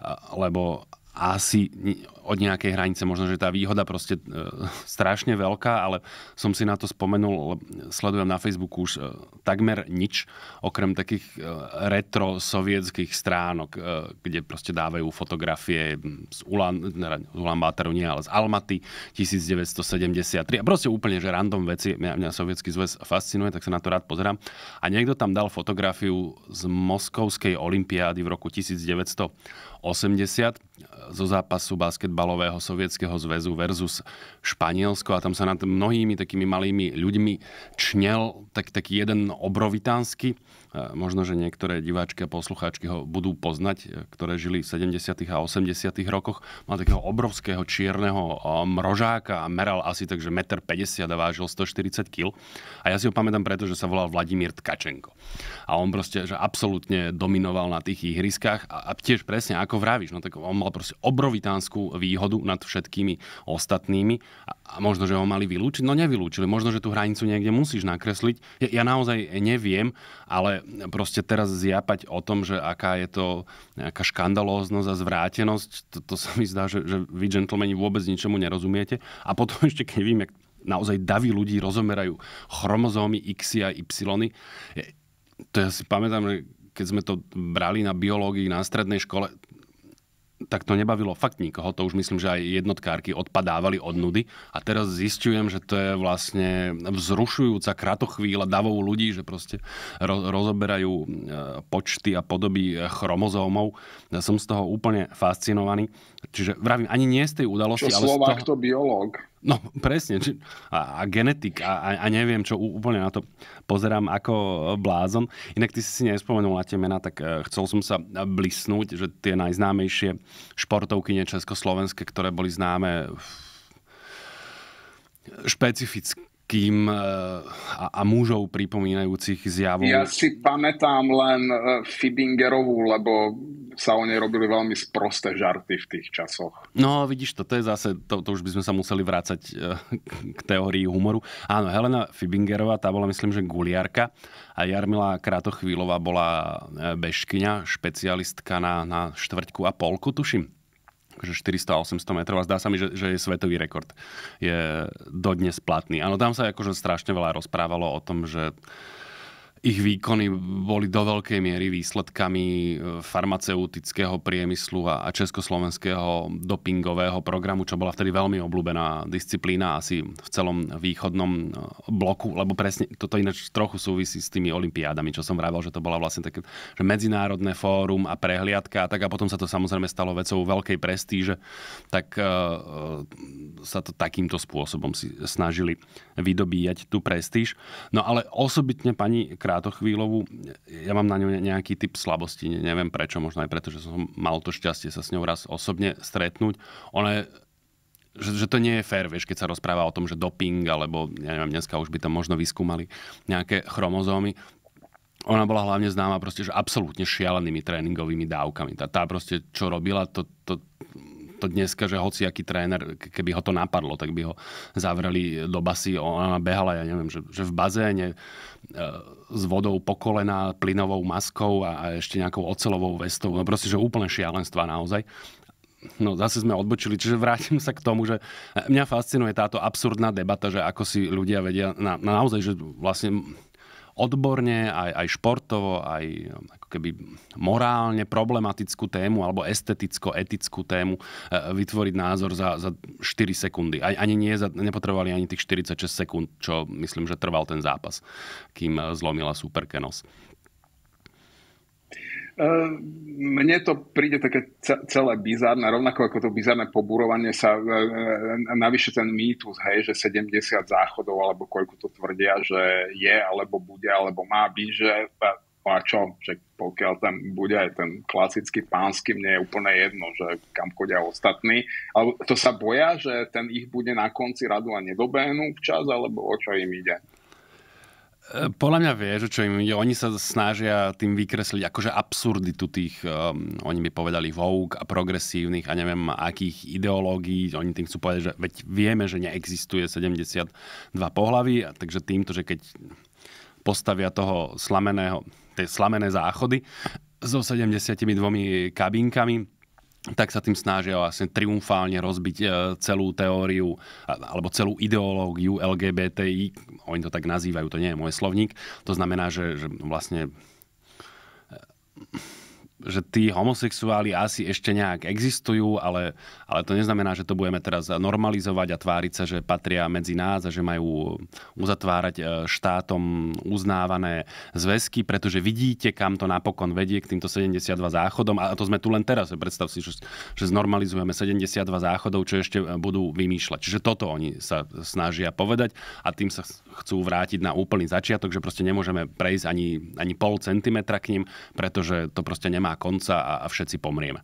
lebo asi od nejakej hranice, možno, že tá výhoda proste e, strašne veľká, ale som si na to spomenul, sledujem na Facebooku už e, takmer nič, okrem takých e, retro sovietských stránok, e, kde proste dávajú fotografie z Ulan, z Ulan Bátaru, nie, ale z Almaty devätnásťstosedemdesiattri a proste úplne, že random veci, mňa, mňa Sovietsky zväz fascinuje, tak sa na to rád pozerám. A niekto tam dal fotografiu z Moskovskej olympiády v roku devätnásťstoosemdesiat zo zápasu basketbalového Sovietskeho zväzu versus Španielsko a tam sa nad mnohými takými malými ľuďmi čnel tak, taký jeden obrovitánsky. Možno, že niektoré diváčky a poslucháčky ho budú poznať, ktoré žili v sedemdesiatych a osemdesiatych rokoch. Mal takého obrovského čierneho mrožáka a meral asi takže jeden päťdesiat metra a vážil stoštyridsať kilogramov. A ja si ho pamätám preto, že sa volal Vladimír Tkačenko. A on proste že absolútne dominoval na tých ihriskách a, a tiež presne ako vravíš, no tak on mal proste obrovitánsku výhodu nad všetkými ostatnými a, a možno, že ho mali vylúčiť. No nevylúčili. Možno, že tú hranicu niekde musíš nakresliť. Ja, ja naozaj neviem, ale proste teraz zjapať o tom, že aká je to nejaká škandalóznosť a zvrátenosť, to, to sa mi zdá, že, že vy gentlemani vôbec ničomu nerozumiete. A potom ešte, keď vím, jak naozaj davy ľudí rozomerajú chromozómy X a Y. To ja si pamätám, že keď sme to brali na biológii na strednej škole, tak to nebavilo fakt nikoho. To už myslím, že aj jednotkárky odpadávali od nudy. A teraz zistujem, že to je vlastne vzrušujúca kratochvíľa davov ľudí, že proste ro- rozoberajú počty a podoby chromozómov. Ja som z toho úplne fascinovaný. Čiže vravím, ani nie z tej udalosti, čo ale Slovák, z toho... to biológ. No, presne. Či, a, a genetik a, a neviem, čo úplne na to pozerám ako blázon. Inak ty si si nespomenul na tie mená, tak chcel som sa blisnúť, že tie najznámejšie športovkyne československé, ktoré boli známe špecifickým a, a mužov pripomínajúcich zjavu. Ja si pamätám len Fibingerovú, lebo sa o nej robili veľmi sprosté žarty v tých časoch. No, vidíš to, to je zase, to, to už by sme sa museli vrácať k teórii humoru. Áno, Helena Fibingerová, tá bola myslím, že guliarka a Jarmila Kratochvílová bola bežkyňa, špecialistka na, na štvrťku a polku, tuším. Takže štyristo a osemsto metrov a zdá sa mi, že, že je svetový rekord. Je dodnes platný. Áno, tam sa akože strašne veľa rozprávalo o tom, že ich výkony boli do veľkej miery výsledkami farmaceutického priemyslu a československého dopingového programu, čo bola vtedy veľmi obľúbená disciplína asi v celom východnom bloku, lebo presne toto ináč trochu súvisí s tými olympiádami, čo som vravel, že to bola vlastne také že medzinárodné fórum a prehliadka a tak a potom sa to samozrejme stalo vecou veľkej prestíže, tak uh, sa to takýmto spôsobom si snažili vydobíjať tú prestíž. No ale osobitne pani krátochvíľovú. Ja mám na ňu nejaký typ slabosti, neviem prečo, možno aj preto, že som mal to šťastie sa s ňou raz osobne stretnúť. Ona je, že, že to nie je fér, vieš, keď sa rozpráva o tom, že doping, alebo ja neviem, dneska už by to možno vyskúmali nejaké chromozómy. Ona bola hlavne známa proste, že absolútne šialenými tréningovými dávkami. Tá, tá proste, čo robila, to, to, to dneska, že hociaký tréner, keby ho to napadlo, tak by ho zavreli do basy. Ona behala, ja neviem, že, že v bazéne e, s vodou po kolena, plynovou maskou a, a ešte nejakou oceľovou vestou. No proste, že úplne šialenstva naozaj. No zase sme odbočili, čiže vrátim sa k tomu, že mňa fascinuje táto absurdná debata, že ako si ľudia vedia na, na naozaj, že vlastne odborne, aj, aj športovo, aj ako keby morálne problematickú tému alebo esteticko-etickú tému vytvoriť názor za, za štyri sekundy. Aj, ani nie, za, nepotrebovali ani tých štyridsaťšesť sekúnd, čo myslím, že trval ten zápas, kým zlomila superke nos. Mne to príde také celé bizárne, rovnako ako to bizárne pobúrovanie sa navyše ten mýtus, hej, že sedemdesiat záchodov, alebo koľko to tvrdia, že je, alebo bude, alebo má byť, že a čo, že pokiaľ tam bude aj ten klasický pánsky, mne je úplne jedno, že kam chodia ostatní. Ale to sa boja, že ten ich bude na konci radu a nedobehnú včas, alebo o čo im ide? Podľa mňa vie, že čo im ide. Oni sa snažia tým vykresliť akože absurditu tých, um, oni by povedali woke a progresívnych a neviem akých ideológií. Oni tým chcú povedať, že veď vieme, že neexistuje sedemdesiatdva pohlaví, takže týmto, že keď postavia toho slameného, tie slamené záchody so sedemdesiatdvomi kabínkami, tak sa tým snažia vlastne triumfálne rozbiť celú teóriu alebo celú ideológiu el gé bé té í. Oni to tak nazývajú, to nie je môj slovník. To znamená, že, že vlastne že tí homosexuáli asi ešte nejak existujú, ale, ale to neznamená, že to budeme teraz normalizovať a tváriť sa, že patria medzi nás a že majú uzatvárať štátom uznávané zväzky, pretože vidíte, kam to napokon vedie k týmto sedemdesiatdva záchodom. A to sme tu len teraz. Predstav si, že, že znormalizujeme sedemdesiatdva záchodov, čo ešte budú vymýšľať. Čiže toto oni sa snažia povedať a tým sa chcú vrátiť na úplný začiatok, že proste nemôžeme prejsť ani, ani pol centimetra k ním, pretože to proste nemá konca a, a všetci pomrieme.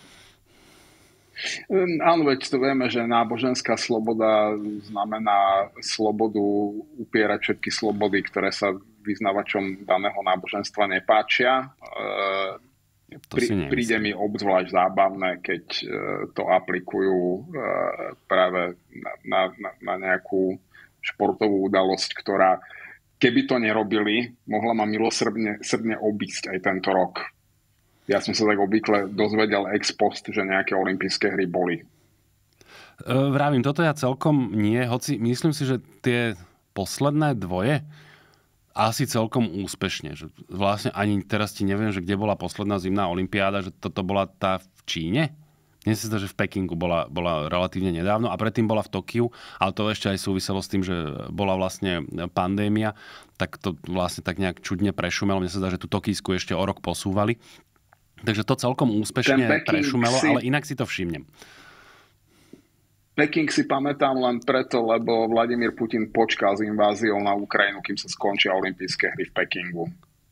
Áno, veď to vieme, že náboženská sloboda znamená slobodu upierať všetky slobody, ktoré sa vyznavačom daného náboženstva nepáčia. Pri, príde mi obzvlášť zábavné, keď to aplikujú práve na, na, na nejakú športovú udalosť, ktorá, keby to nerobili, mohla ma milosrdne srdne obísť aj tento rok. Ja som sa tak obvykle dozvedel ex post, že nejaké olympijské hry boli. Vravím, toto ja celkom nie, hoci myslím si, že tie posledné dvoje asi celkom úspešne. Že vlastne ani teraz ti neviem, že kde bola posledná zimná olympiáda, že toto bola tá v Číne. Mne sa zdá, že v Pekingu bola, bola relatívne nedávno a predtým bola v Tokiu, ale to ešte aj súviselo s tým, že bola vlastne pandémia, tak to vlastne tak nejak čudne prešumelo. Mne sa zdá, že tú tokijskú ešte o rok posúvali. Takže to celkom úspešne prešumelo, si, ale inak si to všimnem. Peking si pamätám len preto, lebo Vladimír Putin počkal s inváziou na Ukrajinu, kým sa skončia olympijské hry v Pekingu.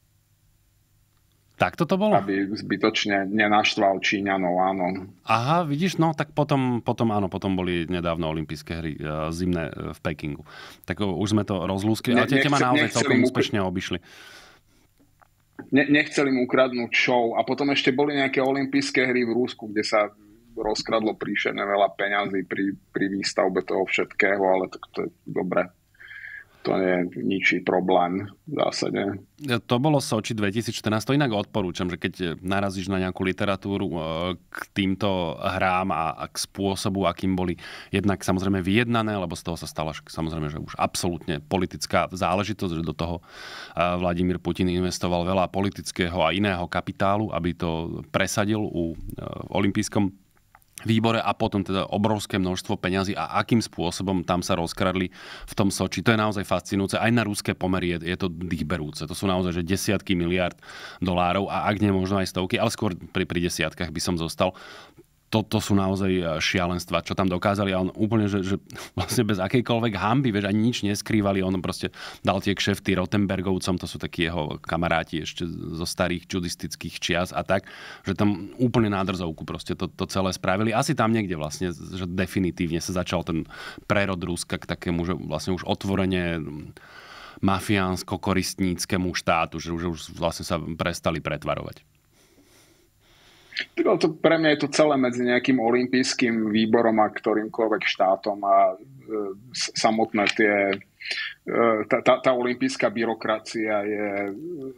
Tak toto bolo? Aby zbytočne nenaštval Číňanov, áno. Aha, vidíš, no tak potom, potom áno, potom boli nedávno olympijské hry zimné v Pekingu. Tak už sme to rozlúskli, ale tie ma naozaj celkom úspešne obišli. Nechceli mu ukradnúť show a potom ešte boli nejaké olympijské hry v Rusku, kde sa rozkradlo príšerne veľa peňazí pri, pri výstavbe toho všetkého, ale to, to je dobre. To nie je ničí problém v zásade. To bolo Soči dvetisícštrnásť. To inak odporúčam, že keď narazíš na nejakú literatúru k týmto hrám a, a k spôsobu, akým boli jednak samozrejme vyjednané, lebo z toho sa stala samozrejme, že už absolútne politická záležitosť, že do toho Vladimír Putin investoval veľa politického a iného kapitálu, aby to presadil u olympijskom výbore a potom teda obrovské množstvo peňazí a akým spôsobom tam sa rozkradli v tom Soči. To je naozaj fascinujúce. Aj na ruské pomery je, je to dýchberúce. To sú naozaj že desiatky miliárd dolárov a ak nie možno aj stovky, ale skôr pri, pri desiatkách by som zostal. toto sú naozaj šialenstva, čo tam dokázali a on úplne, že, že vlastne bez akejkoľvek hanby, vieš, ani nič neskrývali, on proste dal tie kšefty Rottenbergovcom, to sú takí jeho kamaráti ešte zo starých judistických čias a tak, že tam úplne na drzovku proste to, to celé spravili. Asi tam niekde vlastne, že definitívne sa začal ten prerod Ruska k takému, že vlastne už otvorene mafiánsko-koristníckému štátu, že už, už vlastne sa prestali pretvarovať. To, pre mňa je to celé medzi nejakým olympijským výborom a ktorýmkoľvek štátom a e, samotné tie e, tá, tá, tá olympijská byrokracia je e,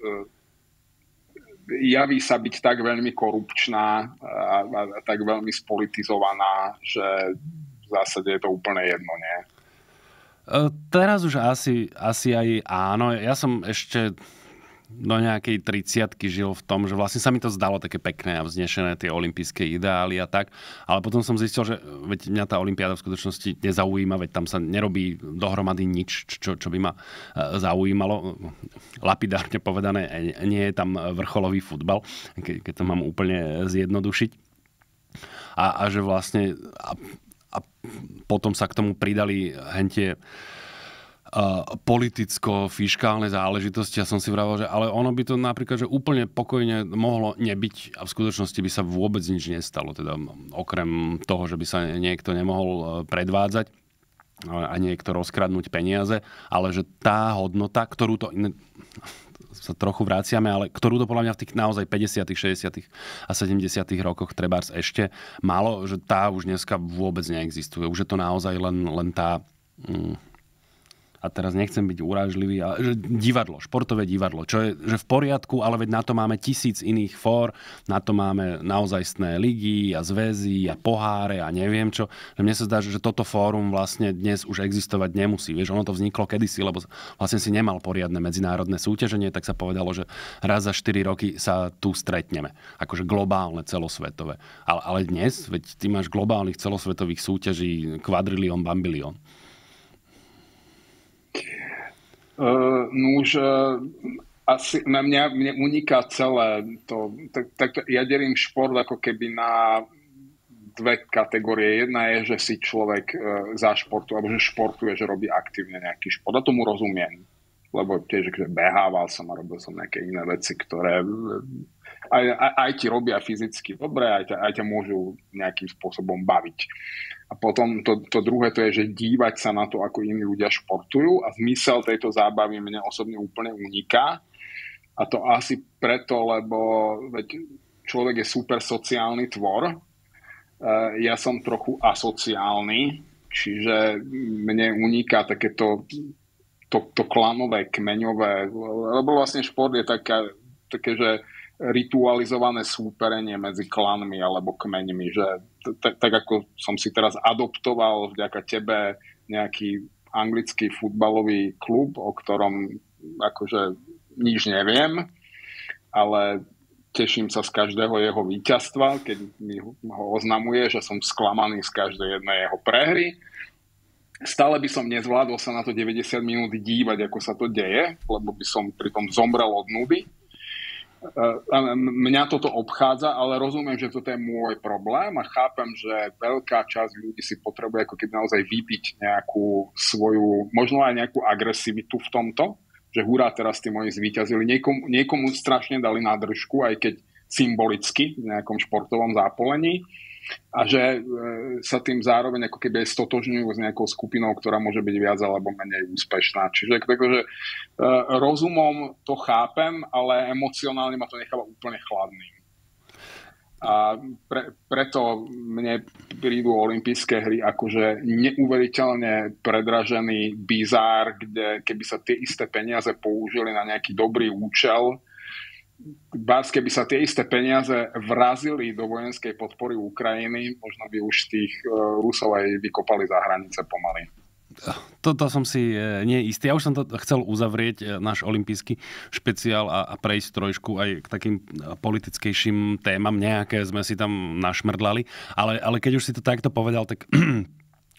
javí sa byť tak veľmi korupčná a, a, a tak veľmi spolitizovaná, že v zásade je to úplne jedno, nie? Teraz už asi, asi aj áno. Ja som ešte do nejakej tridsiatky žil v tom, že vlastne sa mi to zdalo také pekné a vznešené tie olympijské ideály a tak, ale potom som zistil, že veď mňa tá olympiáda v skutočnosti nezaujíma, veď tam sa nerobí dohromady nič, čo, čo by ma zaujímalo. Lapidárne povedané, nie je tam vrcholový futbal, keď, keď to mám úplne zjednodušiť. A, a že vlastne a, a potom sa k tomu pridali hentie politicko-fiškálne záležitosti a som si vravel, že ale ono by to napríklad, že úplne pokojne mohlo nebyť a v skutočnosti by sa vôbec nič nestalo. Teda okrem toho, že by sa niekto nemohol predvádzať a niekto rozkradnúť peniaze, ale že tá hodnota, ktorú to sa trochu vraciame, ale ktorú to podľa mňa v tých naozaj päťdesiatych, šesťdesiatych a sedemdesiatych rokoch trebárs ešte malo, že tá už dneska vôbec neexistuje. Už je to naozaj len, len tá mm, a teraz nechcem byť urážlivý, ale že divadlo, športové divadlo, čo je že v poriadku, ale veď na to máme tisíc iných fór, na to máme naozajstné ligy a zväzy a poháre a neviem čo. Že mne sa zdá, že toto fórum vlastne dnes už existovať nemusí. Vieš, ono to vzniklo kedysi, lebo vlastne si nemal poriadne medzinárodné súťaženie, tak sa povedalo, že raz za štyri roky sa tu stretneme. Akože globálne, celosvetové. Ale, ale dnes, veď ty máš globálnych celosvetových súťaží kvadrilión, bambilión. Uh, no už uh, asi na mňa, mne uniká celé to, tak, tak ja delím šport ako keby na dve kategórie. Jedna je, že si človek uh, za športu, alebo že športuje, že robí aktívne nejaký šport. A tomu rozumiem. Lebo tiež, že behával som a robil som nejaké iné veci, ktoré aj, aj, aj ti robia fyzicky dobre, aj ťa, aj ťa môžu nejakým spôsobom baviť. A potom to, to druhé to je, že dívať sa na to, ako iní ľudia športujú a zmysel tejto zábavy mne osobne úplne uniká. A to asi preto, lebo veď človek je super sociálny tvor. Ja som trochu asociálny, čiže mne uniká takéto to, to klanové, kmeňové, lebo vlastne šport je taká, také, že ritualizované súperenie medzi klanmi alebo kmeňmi, že t- tak ako som si teraz adoptoval vďaka tebe nejaký anglický futbalový klub, o ktorom akože nič neviem, ale teším sa z každého jeho víťazstva, keď mi ho oznamuje, že som sklamaný z každej jednej jeho prehry. Stále by som nezvládol sa na to deväťdesiat minút dívať, ako sa to deje, lebo by som pritom zomrel od nudy. Mňa toto obchádza, ale rozumiem, že toto je môj problém a chápem, že veľká časť ľudí si potrebuje ako keby naozaj vypiť nejakú svoju, možno aj nejakú agresivitu v tomto, že hurá, teraz tí moji zvíťazili. Niekomu, niekomu strašne dali nádržku, aj keď symbolicky v nejakom športovom zápolení. A že e, sa tým zároveň ako keby stotožňujú s nejakou skupinou, ktorá môže byť viac alebo menej úspešná. Čiže takže, e, rozumom to chápem, ale emocionálne ma to necháva úplne chladným. A pre, preto mne prídu olympijské hry akože neuveriteľne predražený bizár, kde keby sa tie isté peniaze použili na nejaký dobrý účel, Bárs, keby sa tie isté peniaze vrazili do vojenskej podpory Ukrajiny, možno by už tých Rusov aj vykopali za hranice pomaly. Toto som si nie istý. Ja už som to chcel uzavrieť, náš olympijský špeciál a, a prejsť trošku aj k takým politickejším témam. Nejaké sme si tam našmrdlali. Ale, ale keď už si to takto povedal, tak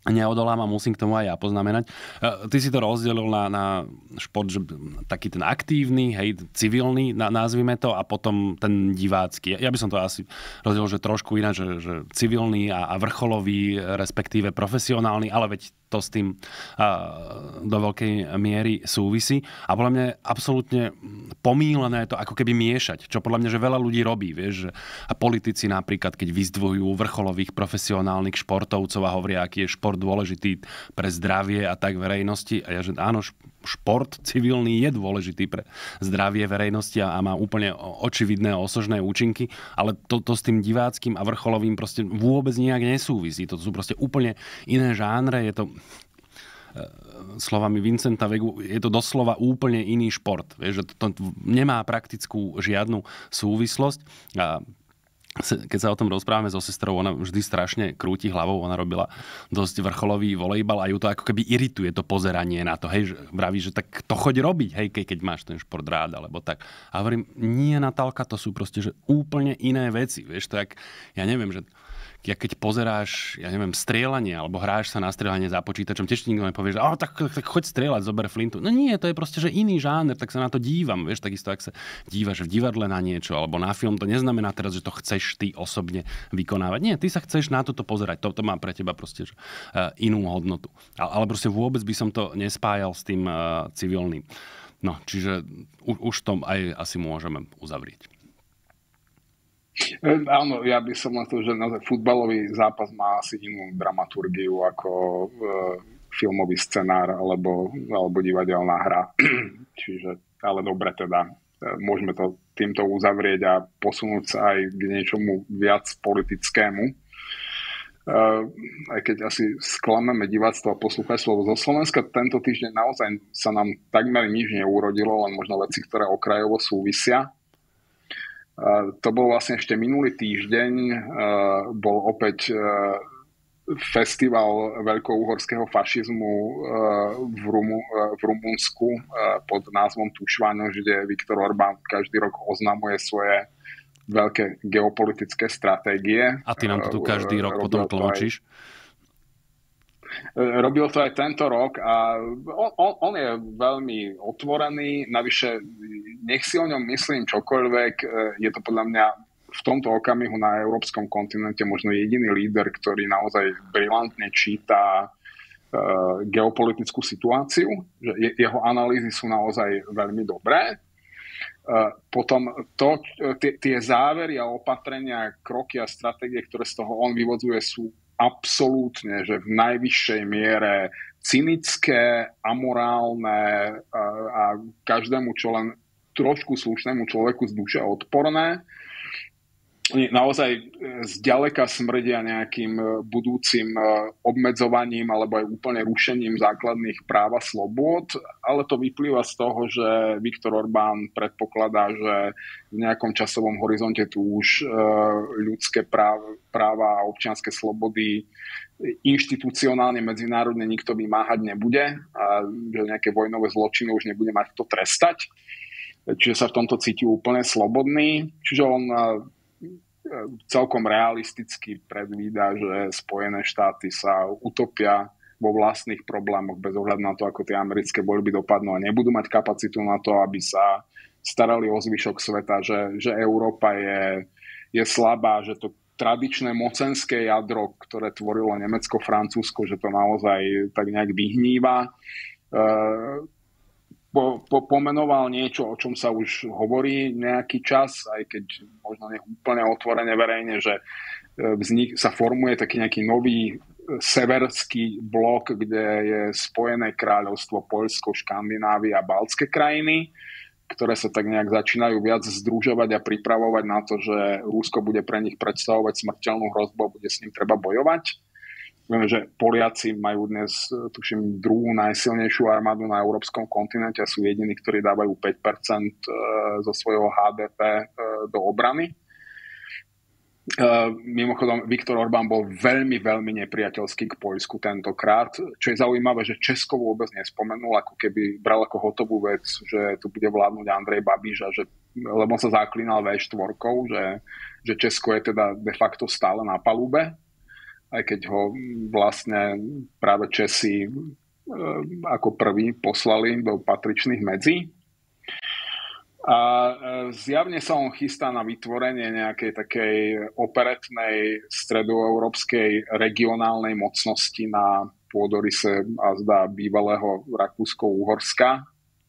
neodolám a musím k tomu aj ja poznamenať. Ty si to rozdelil na, na šport, že taký ten aktívny, hej, civilný, nazvime to, a potom ten divácky. Ja by som to asi rozdelil, že trošku ináč, že, že civilný a, a vrcholový, respektíve profesionálny, ale veď to s tým a, do veľkej miery súvisí. A podľa mňa je absolútne pomýlené to ako keby miešať, čo podľa mňa, že veľa ľudí robí, vieš, že a politici napríklad, keď vyzdvuhujú vrcholových profesionálnych športovcov a hovoria, aký je šport dôležitý pre zdravie a tak verejnosti. A ja, že áno, šport civilný je dôležitý pre zdravie verejnosti a, a má úplne očividné osožné účinky, ale to, to s tým diváckym a vrcholovým proste vôbec nejak nesúvisí. To sú proste úplne iné žánre, je to slovami Vincenta Vegu, je to doslova úplne iný šport. Vieš, že to, to nemá praktickú žiadnu súvislosť. A keď sa o tom rozprávame so sestrou, ona vždy strašne krúti hlavou, ona robila dosť vrcholový volejbal a ju to ako keby irituje to pozeranie na to, hej, že vraví, že tak to choď robiť, hej, keď, keď máš ten šport rád, alebo tak. A hovorím, nie, Natálka, to sú proste že úplne iné veci, vieš, to jak, ja neviem, že ja keď pozeráš, ja neviem, strieľanie, alebo hráš sa na strieľanie za počítačom, tiež nikto nepovie, že oh, tak, tak choď strieľať, zober flintu. No nie, to je proste, že iný žáner, tak sa na to dívam, vieš, takisto, ak sa dívaš v divadle na niečo, alebo na film, to neznamená teraz, že to chceš ty osobne vykonávať. Nie, ty sa chceš na toto pozerať, toto má pre teba proste že, uh, inú hodnotu. Ale, ale proste vôbec by som to nespájal s tým uh, civilným. No, čiže u, už to aj asi môžeme uzavrieť. Áno, ja by som na to, že naozaj futbalový zápas má asi inú dramaturgiu ako e, filmový scenár alebo, alebo divadelná hra. Čiže, ale dobre teda, môžeme to týmto uzavrieť a posunúť sa aj k niečomu viac politickému. E, aj keď asi sklameme diváctvo a poslucháčstvo zo Slovenska, tento týždeň naozaj sa nám takmer nič neurodilo, len možno veci, ktoré okrajovo súvisia. Uh, to bol vlastne ešte minulý týždeň, uh, bol opäť uh, festival veľkouhorského fašizmu uh, v, Rumu, uh, v Rumunsku uh, pod názvom Tušváňoš, kde Viktor Orbán každý rok oznamuje svoje veľké geopolitické stratégie. A ty nám to tu každý rok uh, potom tlmočíš? Robil to aj tento rok a on, on je veľmi otvorený, navyše nech si o ňom myslím čokoľvek, je to podľa mňa v tomto okamihu na európskom kontinente možno jediný líder, ktorý naozaj brilantne číta uh, geopolitickú situáciu, že je, jeho analýzy sú naozaj veľmi dobré. Uh, potom to, tie, tie závery a opatrenia, kroky a stratégie, ktoré z toho on vyvodzuje, sú absolútne, že v najvyššej miere cynické, amorálne a, a každému, čo len trošku slušnému človeku z duše odporné. Naozaj zďaleka smrdia nejakým budúcim obmedzovaním alebo aj úplne rušením základných práv a slobôd, ale to vyplýva z toho, že Viktor Orbán predpokladá, že v nejakom časovom horizonte tu už ľudské práva a občianske slobody inštitucionálne, medzinárodne nikto vymáhať nebude a že nejaké vojnové zločiny už nebude mať kto trestať. Čiže sa v tomto cíti úplne slobodný. Čiže on celkom realisticky predvída, že Spojené štáty sa utopia vo vlastných problémoch bez ohľadu na to, ako tie americké voľby dopadnú a nebudú mať kapacitu na to, aby sa starali o zvyšok sveta, že, že Európa je, je slabá, že to tradičné mocenské jadro, ktoré tvorilo Nemecko, Francúzsko, že to naozaj tak nejak vyhníva. Po, po, pomenoval niečo, o čom sa už hovorí nejaký čas, aj keď možno nie úplne otvorene verejne, že vznik, sa formuje taký nejaký nový severský blok, kde je Spojené kráľovstvo, Poľsko, Škandinávia a Baltské krajiny, ktoré sa tak nejak začínajú viac združovať a pripravovať na to, že Rusko bude pre nich predstavovať smrteľnú hrozbu a bude s ním treba bojovať. Viem, že Poliaci majú dnes, tuším, druhú najsilnejšiu armádu na európskom kontinente a sú jediní, ktorí dávajú päť percent zo svojho há dé pé do obrany. Mimochodom, Viktor Orbán bol veľmi, veľmi nepriateľský k Poľsku tentokrát. Čo je zaujímavé, že Česko vôbec nespomenul, ako keby bral ako hotovú vec, že tu bude vládnuť Andrej Babiš a že, lebo sa zaklínal vé štyri, že, že Česko je teda de facto stále na palube. aj keď ho vlastne práve Česi ako prví poslali do patričných medzí. A zjavne sa on chystá na vytvorenie nejakej takej operetnej stredoeurópskej regionálnej mocnosti na pôdoryse a zdá bývalého Rakúsko-Uhorska.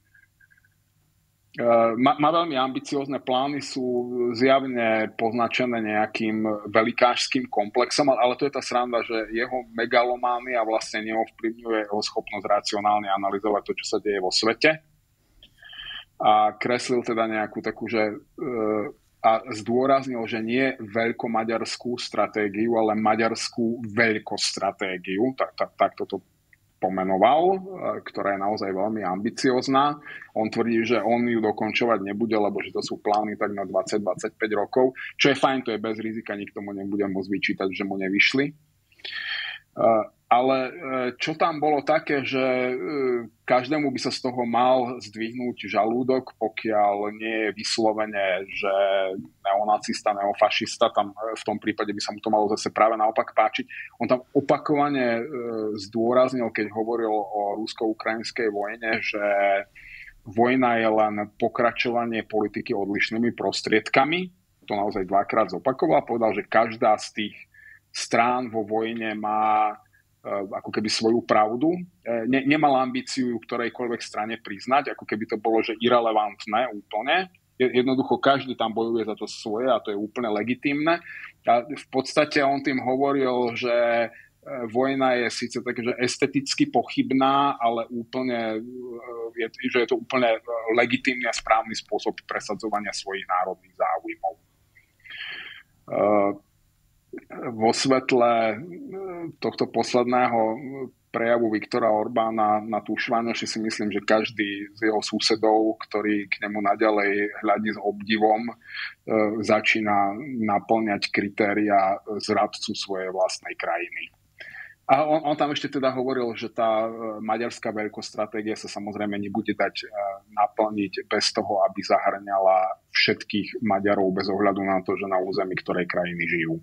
Má, má veľmi ambiciózne plány, sú zjavne poznačené nejakým velikášským komplexom, ale to je tá sranda, že jeho megalománia vlastne neovplyvňuje jeho schopnosť racionálne analyzovať to, čo sa deje vo svete. A kreslil teda nejakú takú, že a zdôraznil, že nie veľkomaďarskú stratégiu, ale maďarskú veľkostratégiu, tak, tak, tak toto pomenoval, ktorá je naozaj veľmi ambiciózna. On tvrdí, že on ju dokončovať nebude, lebo že to sú plány tak na dvadsať až dvadsaťpäť rokov, čo je fajn, to je bez rizika, nikto mu nebude môcť vyčítať, že mu nevyšli. Ale čo tam bolo také, že každému by sa z toho mal zdvihnúť žalúdok, pokiaľ nie je vyslovene, že neonacista, neofašista, tam v tom prípade by sa mu to malo zase práve naopak páčiť. On tam opakovane zdôraznil, keď hovoril o rusko-ukrajinskej vojne, že vojna je len pokračovanie politiky odlišnými prostriedkami. To naozaj dvakrát zopakoval. Povedal, že každá z tých strán vo vojne má ako keby svoju pravdu. Ne, nemal ambíciu ktorejkoľvek strane priznať, ako keby to bolo, že irelevantné úplne. Jednoducho každý tam bojuje za to svoje a to je úplne legitímne. A v podstate on tým hovoril, že vojna je síce také, že esteticky pochybná, ale úplne, je, že je to úplne legitímny a správny spôsob presadzovania svojich národných záujmov. Vo svetle tohto posledného prejavu Viktora Orbána na tú Šváňoši si myslím, že každý z jeho susedov, ktorý k nemu naďalej hľadí s obdivom, začína naplňať kritériá zradcu svojej vlastnej krajiny. A on, on tam ešte teda hovoril, že tá maďarská veľkostratégia sa samozrejme nebude dať naplniť bez toho, aby zahrňala všetkých Maďarov bez ohľadu na to, že na území ktorej krajiny žijú.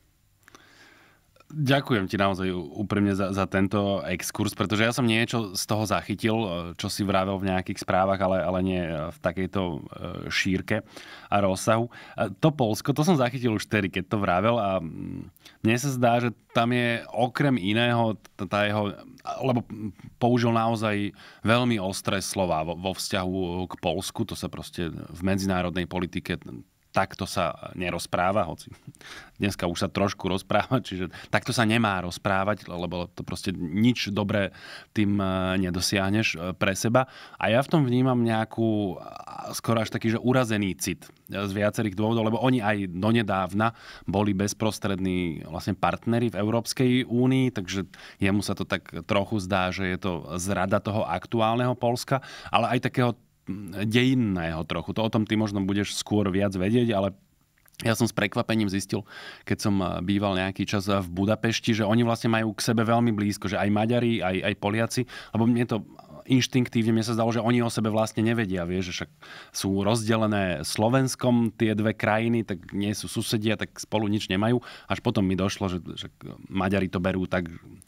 Ďakujem ti naozaj úprimne za, za tento exkurs, pretože ja som niečo z toho zachytil, čo si vravel v nejakých správach, ale, ale nie v takejto šírke a rozsahu. To Poľsko, to som zachytil už vtedy, keď to vravel a mne sa zdá, že tam je okrem iného tá jeho, lebo použil naozaj veľmi ostré slova vo, vo vzťahu k Poľsku, to sa proste v medzinárodnej politike takto sa nerozpráva, hoci dneska už sa trošku rozpráva, čiže takto sa nemá rozprávať, lebo to proste nič dobré tým nedosiahneš pre seba. A ja v tom vnímam nejakú, skoro až taký, že urazený cit z viacerých dôvodov, lebo oni aj donedávna boli bezprostrední vlastne partneri v Európskej únii, takže jemu sa to tak trochu zdá, že je to zrada toho aktuálneho Poľska, ale aj takého dejinného trochu. To o tom ty možno budeš skôr viac vedieť, ale ja som s prekvapením zistil, keď som býval nejaký čas v Budapešti, že oni vlastne majú k sebe veľmi blízko, že aj Maďari, aj, aj Poliaci, lebo mne to inštinktívne mne sa zdalo, že oni o sebe vlastne nevedia, vieš, že však sú rozdelené Slovenskom tie dve krajiny, tak nie sú susedia, tak spolu nič nemajú. Až potom mi došlo, že, že Maďari to berú tak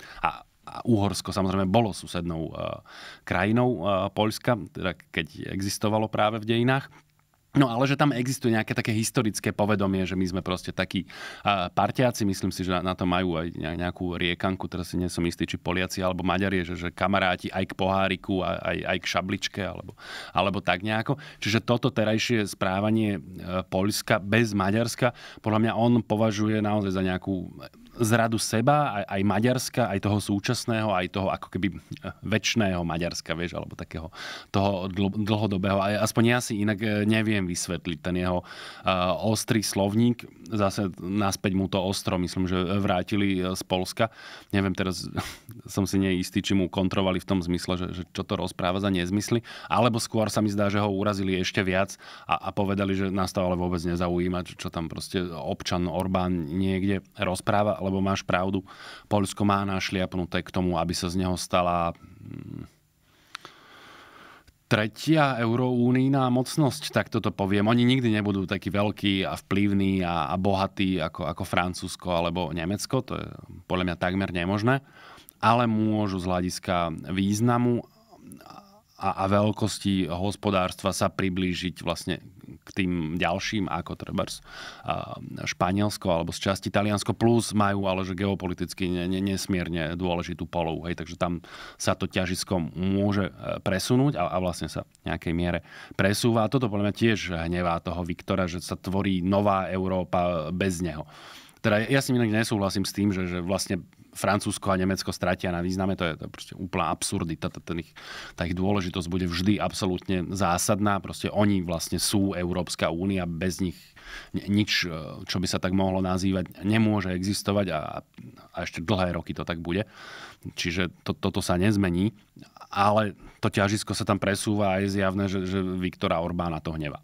a A Uhorsko samozrejme bolo susednou uh, krajinou uh, Poľska, teda keď existovalo práve v dejinách. No ale že tam existuje nejaké také historické povedomie, že my sme proste takí uh, partiaci, myslím si, že na to majú aj nejakú riekanku, teraz si nie som istý, či Poliaci alebo Maďari, že, že kamaráti aj k poháriku, aj, aj k šabličke, alebo, alebo tak nejako. Čiže toto terajšie správanie uh, Poľska bez Maďarska, podľa mňa on považuje naozaj za nejakú zradu seba, aj, aj Maďarska, aj toho súčasného, aj toho ako keby večného Maďarska, vieš, alebo takého toho dlhodobého. A aspoň ja si inak neviem vysvetliť ten jeho uh, ostrý slovník. Zase naspäť mu to ostro, myslím, že vrátili z Poľska. Neviem, teraz som si neistý, či mu kontrovali v tom zmysle, že, že čo to rozpráva za nezmysly. Alebo skôr sa mi zdá, že ho urazili ešte viac a, a povedali, že nás to ale vôbec nezaujíma, čo, čo tam proste občan Orbán niekde rozpráva, lebo máš pravdu, Poľsko má našliapnuté k tomu, aby sa z neho stala tretia euroúnijná mocnosť, tak toto poviem. Oni nikdy nebudú takí veľkí a vplyvní a, a bohatí ako, ako Francúzsko alebo Nemecko. To je podľa mňa takmer nemožné. Ale môžu z hľadiska významu a, a veľkosti hospodárstva sa priblížiť vlastne k tým ďalším, ako trebárs Španielsko alebo z časti Taliansko, plus majú ale že geopoliticky nesmierne dôležitú polohu. Hej, takže tam sa to ťažisko môže presunúť a, a vlastne sa v nejakej miere presúva. A toto podľa mňa tiež hnevá toho Viktora, že sa tvorí nová Európa bez neho. Teda ja si inak nesúhlasím s tým, že, že vlastne Francúzsko a Nemecko stratia na význame, to je, to je proste úplná absurdita. Tá ich, tá ich dôležitosť bude vždy absolútne zásadná. Proste oni vlastne sú Európska únia, bez nich nič, čo by sa tak mohlo nazývať, nemôže existovať a, a ešte dlhé roky to tak bude. Čiže to, toto sa nezmení, ale to ťažisko sa tam presúva a je zjavné, že, že Viktora Orbána to hnevá.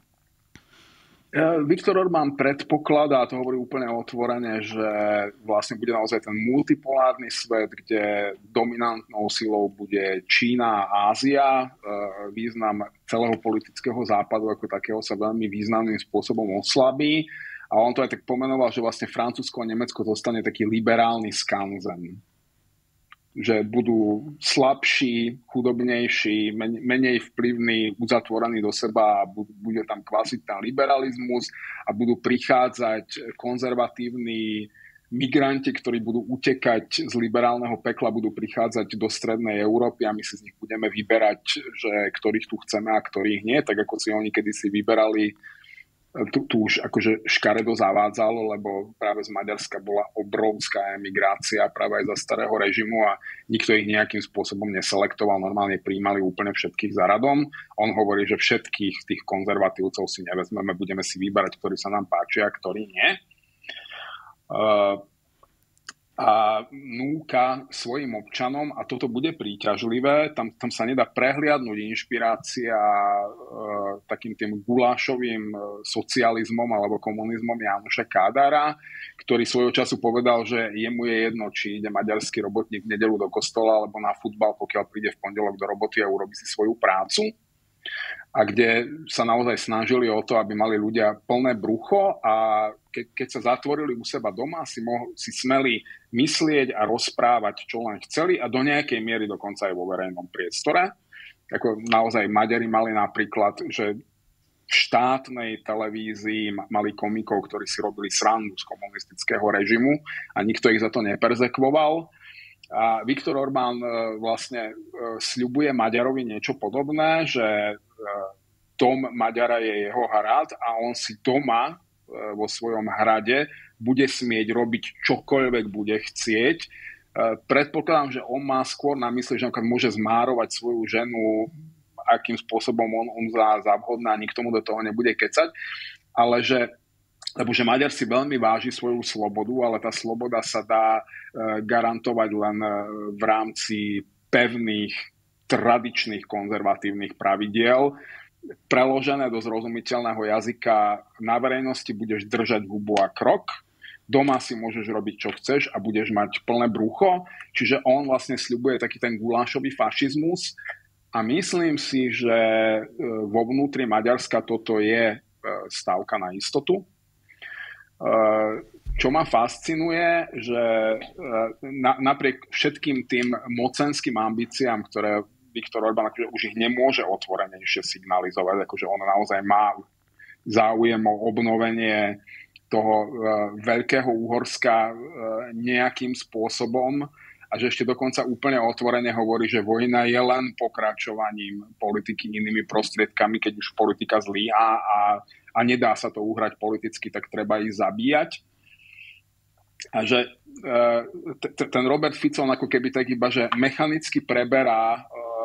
Viktor Orbán predpokladá, a to hovorí úplne otvorene, že vlastne bude naozaj ten multipolárny svet, kde dominantnou silou bude Čína a Ázia. Význam celého politického západu ako takého sa veľmi významným spôsobom oslabí. A on to aj tak pomenoval, že vlastne Francúzsko a Nemecko zostane taký liberálny skanzen. Že budú slabší, chudobnejší, menej vplyvní, uzatvorení do seba a bude tam kvásiť ten liberalizmus a budú prichádzať konzervatívni migranti, ktorí budú utekať z liberálneho pekla, budú prichádzať do strednej Európy a my si z nich budeme vyberať, že ktorých tu chceme a ktorých nie, tak ako si oni kedysi vyberali. Tu, tu už akože škaredo zavádzalo, lebo práve z Maďarska bola obrovská emigrácia práve aj za starého režimu a nikto ich nejakým spôsobom neselektoval, normálne prijímali úplne všetkých za radom. On hovorí, že všetkých tých konzervatívcov si nevezmeme, budeme si vyberať, ktorí sa nám páčia a ktorí nie. Uh, a núka svojim občanom, a toto bude príťažlivé, tam, tam sa nedá prehliadnúť inšpirácia e, takým tým gulášovým socializmom alebo komunizmom Jánoša Kádára, ktorý svojho času povedal, že jemu je jedno, či ide maďarský robotník v nedeľu do kostola alebo na futbal, pokiaľ príde v pondelok do roboty a urobí si svoju prácu. A kde sa naozaj snažili o to, aby mali ľudia plné brucho a ke, keď sa zatvorili u seba doma, si, mohli, si smeli myslieť a rozprávať, čo len chceli a do nejakej miery dokonca aj vo verejnom priestore. Ako naozaj Maďari mali napríklad, že v štátnej televízii mali komikov, ktorí si robili srandu z komunistického režimu a nikto ich za to neperzekvoval. A Viktor Orbán vlastne sľubuje Maďarovi niečo podobné, že dom Maďara je jeho hrad a on si doma vo svojom hrade bude smieť robiť čokoľvek bude chcieť. Predpokladám, že on má skôr na mysli, že môže zmárovať svoju ženu, akým spôsobom on, on za, za vhodná, nikto mu do toho nebude kecať, ale že lebo že Maďar si veľmi váži svoju slobodu, ale tá sloboda sa dá e, garantovať len e, v rámci pevných, tradičných, konzervatívnych pravidiel. Preložené do zrozumiteľného jazyka na verejnosti budeš držať hubu a krok, doma si môžeš robiť, čo chceš a budeš mať plné brucho. Čiže on vlastne sľubuje taký ten gulášový fašizmus a myslím si, že e, vo vnútri Maďarska toto je e, stávka na istotu. Čo ma fascinuje, že na, napriek všetkým tým mocenským ambíciám, ktoré Viktor Orbán akože už ich nemôže otvorenejšie signalizovať, akože on naozaj má záujem o obnovenie toho veľkého Úhorska nejakým spôsobom a že ešte dokonca úplne otvorene hovorí, že vojna je len pokračovaním politiky inými prostriedkami, keď už politika zlyhá a a nedá sa to uhrať politicky, tak treba ich zabíjať. A že ten Robert Fico ako keby tak iba, že mechanicky preberá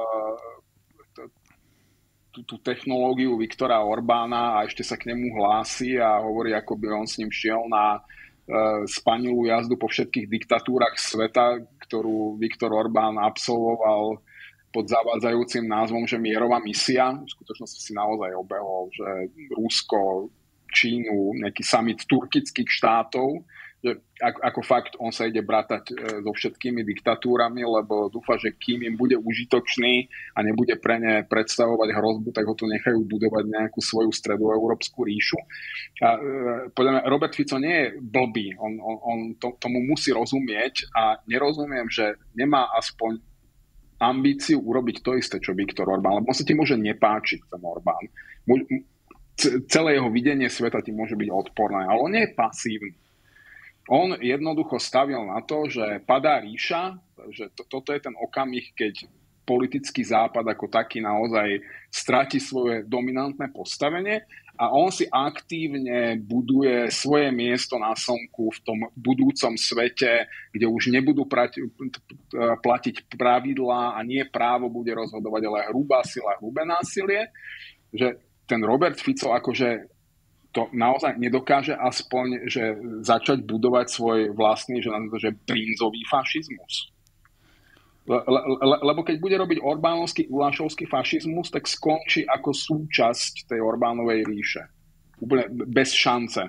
tú technológiu Viktora Orbána a ešte sa k nemu hlási a hovorí, ako by on s ním šiel na spanilú jazdu po všetkých diktatúrach sveta, ktorú Viktor Orbán absolvoval pod zavádzajúcim názvom, že mierová misia. V skutočnosti si naozaj obehol, že Rusko, Čínu, nejaký summit turkických štátov že ako, ako fakt on sa ide bratať so všetkými diktatúrami, lebo dúfa, že kým im bude užitočný a nebude pre ne predstavovať hrozbu, tak ho tu nechajú budovať nejakú svoju stredoeurópsku ríšu. A podľa mňa Robert Fico nie je blbý, on, on, on to, tomu musí rozumieť a nerozumiem, že nemá aspoň ambíciu urobiť to isté, čo Viktor Orbán, lebo on sa ti môže nepáčiť, ten Orbán. Celé jeho videnie sveta ti môže byť odporné, ale on nie je pasívny. On jednoducho stavil na to, že padá ríša, že to, toto je ten okamih, keď politický západ ako taký naozaj stratí svoje dominantné postavenie a on si aktívne buduje svoje miesto na slnku v tom budúcom svete, kde už nebudú platiť pravidlá a nie právo bude rozhodovať, ale hrubá sila, hrubé násilie. Že ten Robert Fico akože to naozaj nedokáže aspoň, že začať budovať svoj vlastný, že, že brinzový fašizmus. Le, le, lebo keď bude robiť orbánovský, ulášovský fašizmus, tak skončí ako súčasť tej Orbánovej ríše. Úplne bez šance.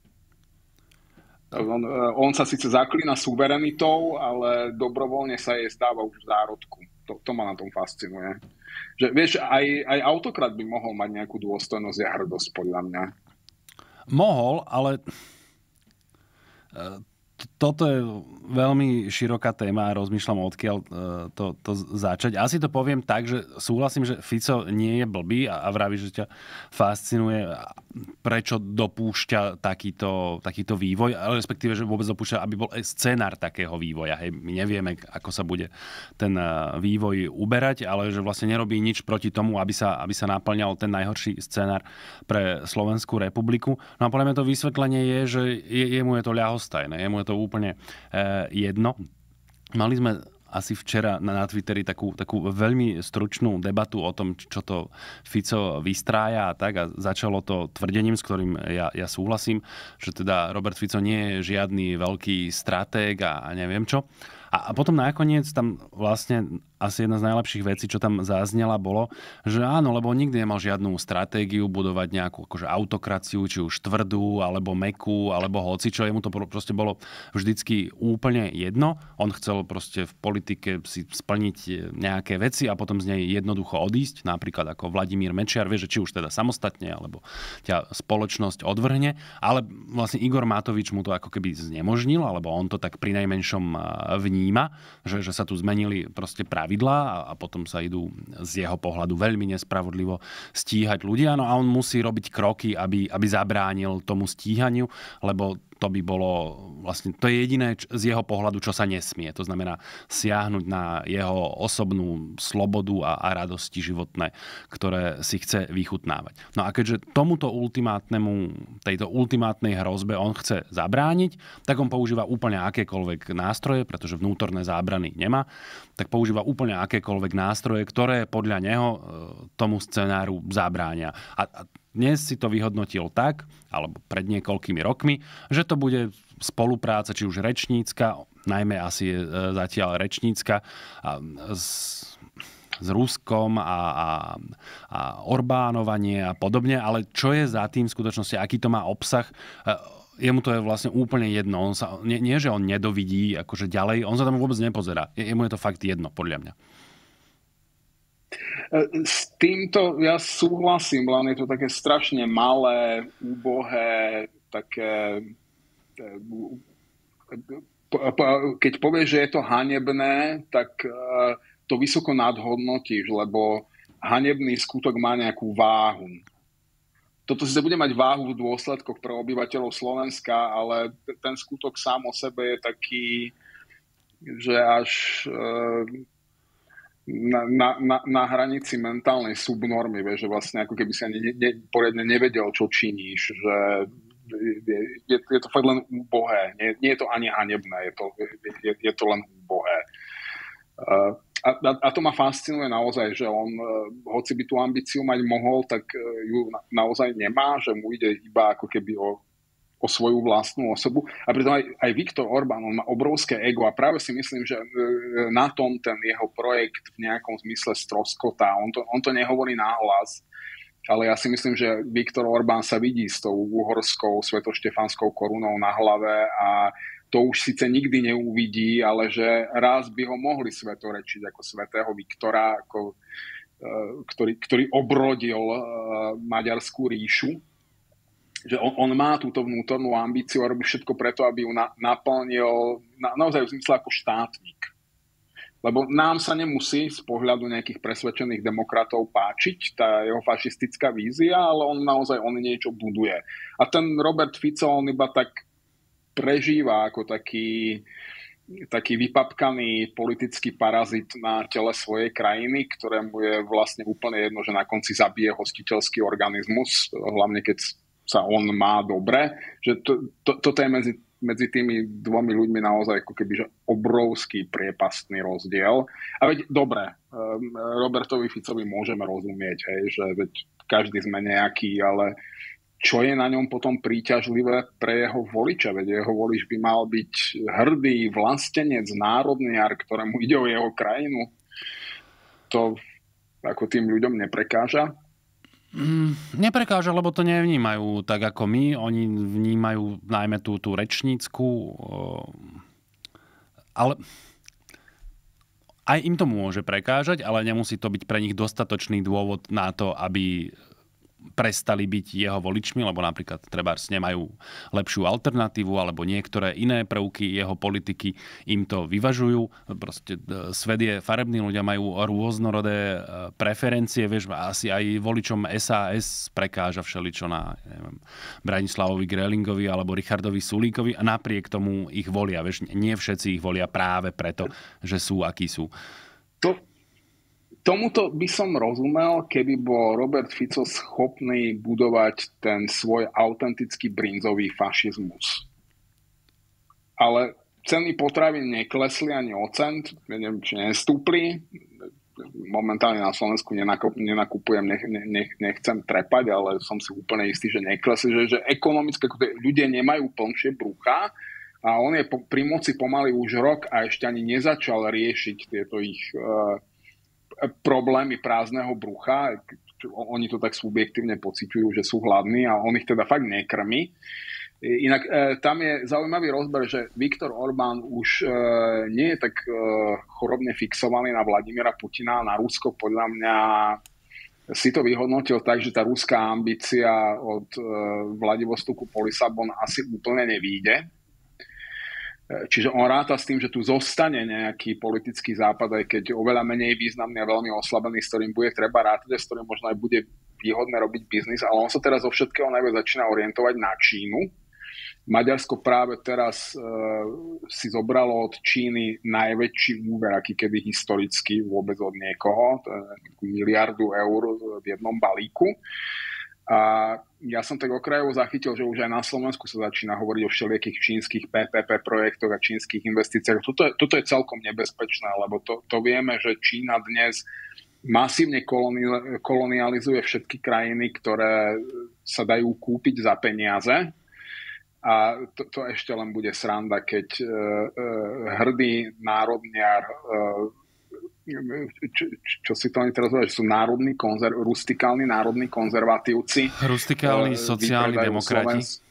On, on sa síce zaklína suverenitou, ale dobrovoľne sa jej stáva už v zárodku. To, to ma na tom fascinuje. Že, vieš, aj, aj autokrat by mohol mať nejakú dôstojnosť a hrdosť, podľa mňa. Mohol, ale toto je veľmi široká téma a rozmýšľam, odkiaľ to, to začať. Asi to poviem tak, že súhlasím, že Fico nie je blbý a, a vraví, že ťa fascinuje, prečo dopúšťa takýto, takýto vývoj, ale respektíve, že vôbec dopúšťa, aby bol scenár takého vývoja. Hej, my nevieme, ako sa bude ten vývoj uberať, ale že vlastne nerobí nič proti tomu, aby sa, aby sa naplňal ten najhorší scenár pre Slovenskú republiku. No a podľa mňa to vysvetlenie je, že je, jemu je to ľahostajné, jemu je to úplne eh, jedno. Mali sme asi včera na, na Twitteri takú, takú veľmi stručnú debatu o tom, čo to Fico vystrája a tak a začalo to tvrdením, s ktorým ja, ja súhlasím, že teda Robert Fico nie je žiadny veľký stratég a, a neviem čo. A, a potom nakoniec tam vlastne asi jedna z najlepších vecí, čo tam zaznela, bolo, že áno, lebo nikdy nemal žiadnu stratégiu budovať nejakú akože autokraciu, či už tvrdú, alebo mäkkú, alebo hocičo. Jemu to proste bolo vždycky úplne jedno. On chcel proste v politike si splniť nejaké veci a potom z nej jednoducho odísť. Napríklad ako Vladimír Mečiar, vie, že či už teda samostatne, alebo ťa spoločnosť odvrhne. Ale vlastne Igor Matovič mu to ako keby znemožnil, alebo on to tak prinajmenšom vníma, že, že sa tu zmenili proste pravidlá a potom sa idú z jeho pohľadu veľmi nespravodlivo stíhať ľudia. No a on musí robiť kroky, aby, aby zabránil tomu stíhaniu, lebo to by bolo vlastne, to je jediné z jeho pohľadu, čo sa nesmie. To znamená siahnuť na jeho osobnú slobodu a, a radosti životné, ktoré si chce vychutnávať. No a keďže tomuto ultimátnemu, tejto ultimátnej hrozbe on chce zabrániť, tak on používa úplne akékoľvek nástroje, pretože vnútorné zábrany nemá, tak používa úplne akékoľvek nástroje, ktoré podľa neho tomu scenáru zabránia. A, a dnes si to vyhodnotil tak, alebo pred niekoľkými rokmi, že to bude spolupráca, či už rečnícka, najmä asi je zatiaľ rečnícka, s, s Ruskom a, a, a Orbánovanie a podobne, ale čo je za tým v skutočnosti, aký to má obsah, jemu to je vlastne úplne jedno. On sa, nie, nie, že on nedovidí akože ďalej, on sa tam vôbec nepozerá. Jemu je to fakt jedno, podľa mňa. S týmto ja súhlasím, len je to také strašne malé, úbohé, také... Keď povieš, že je to hanebné, tak to vysoko nadhodnotíš, lebo hanebný skutok má nejakú váhu. Toto si bude mať váhu v dôsledkoch pre obyvateľov Slovenska, ale ten skutok sám o sebe je taký, že až... Na, na, na, na hranici mentálnej subnormy, vieš, že vlastne ako keby si ani ne, ne, poriadne nevedel, čo činíš, že je, je, je to fakt len úbohé, nie, nie je to ani hanebné, je to, je, je to len úbohé. Uh, a, a, a to ma fascinuje naozaj, že on, uh, hoci by tú ambíciu mať mohol, tak uh, ju na, naozaj nemá, že mu ide iba ako keby o o svoju vlastnú osobu. A preto aj, aj Viktor Orbán, on má obrovské ego a práve si myslím, že na tom ten jeho projekt v nejakom zmysle stroskotá. On to, on to nehovorí nahlas, ale ja si myslím, že Viktor Orbán sa vidí s tou uhorskou svetoštefanskou korunou na hlave a to už síce nikdy neuvidí, ale že raz by ho mohli svetorečiť ako svätého Viktora, ako, ktorý, ktorý obrodil Maďarskú ríšu. Že on, on má túto vnútornú ambíciu a robí všetko preto, aby ju na, naplnil na, naozaj v zmysle ako štátnik. Lebo nám sa nemusí z pohľadu nejakých presvedčených demokratov páčiť tá jeho fašistická vízia, ale on naozaj on niečo buduje. A ten Robert Fico, on iba tak prežíva ako taký, taký vypapkaný politický parazit na tele svojej krajiny, ktorému je vlastne úplne jedno, že na konci zabije hostiteľský organizmus, hlavne keď sa on má dobre. Že to, to, toto je medzi, medzi tými dvomi ľuďmi naozaj ako keby že obrovský priepastný rozdiel. A veď dobre, Robertovi Ficovi môžeme rozumieť, hej, že veď každý sme nejaký, ale čo je na ňom potom príťažlivé pre jeho voliča? Veď jeho volič by mal byť hrdý vlastenec, národniar, ktorému ide o jeho krajinu. To ako tým ľuďom neprekáža? Mm, neprekáža, lebo to nevnímajú tak ako my. Oni vnímajú najmä tú, tú rečnícku. Ale aj im to môže prekážať, ale nemusí to byť pre nich dostatočný dôvod na to, aby prestali byť jeho voličmi, lebo napríklad trebárs nemajú lepšiu alternatívu alebo niektoré iné prvky jeho politiky im to vyvažujú. Proste svet je farebný, ľudia majú rôznorodé preferencie, vieš, asi aj voličom es a es prekáža všeličo na neviem, Branislavovi Grelingovi alebo Richardovi Sulíkovi a napriek tomu ich volia, vieš, nie všetci ich volia práve preto, že sú akí sú. To Tomuto by som rozumel, keby bol Robert Fico schopný budovať ten svoj autentický brinzový fašizmus. Ale ceny potravín neklesli ani o cent, neviem, či nestúpli. Momentálne na Slovensku nenakupujem, nech, nech, nechcem trepať, ale som si úplne istý, že neklesli. Že, že ekonomicky ľudia nemajú plnšie brucha a on je po, pri moci pomaly už rok a ešte ani nezačal riešiť tieto ich Uh, problémy prázdneho brucha. Oni to tak subjektívne pociťujú, že sú hladní a on ich teda fakt nekrmi. Inak e, tam je zaujímavý rozber, že Viktor Orbán už e, nie je tak e, chorobne fixovaný na Vladimíra Putina a na Rusko. Podľa mňa si to vyhodnotil tak, že tá ruská ambícia od e, Vladivostoku po Lisabon asi úplne nevíde. Čiže on ráta s tým, že tu zostane nejaký politický západ, aj keď oveľa menej významný a veľmi oslabený, s ktorým bude treba rátať, s ktorým možno aj bude výhodné robiť biznis, ale on sa teraz zo všetkého najviac začína orientovať na Čínu. Maďarsko práve teraz e, si zobralo od Číny najväčší úver, aký kedy historicky vôbec od niekoho, to je miliardu eur v jednom balíku. A ja som tak okrajovo zachytil, že už aj na Slovensku sa začína hovoriť o všelijakých čínskych pé pé pé projektoch a čínskych investíciách. Toto je, toto je celkom nebezpečné, lebo to, to vieme, že Čína dnes masívne koloni- kolonializuje všetky krajiny, ktoré sa dajú kúpiť za peniaze. A to, to ešte len bude sranda, keď uh, uh, hrdý národniar uh, Čo, čo si to oni teraz hovoria, že sú národní konzer- rustikálni národní konzervatívci. Rustikálni sociálni demokrati. Slovens-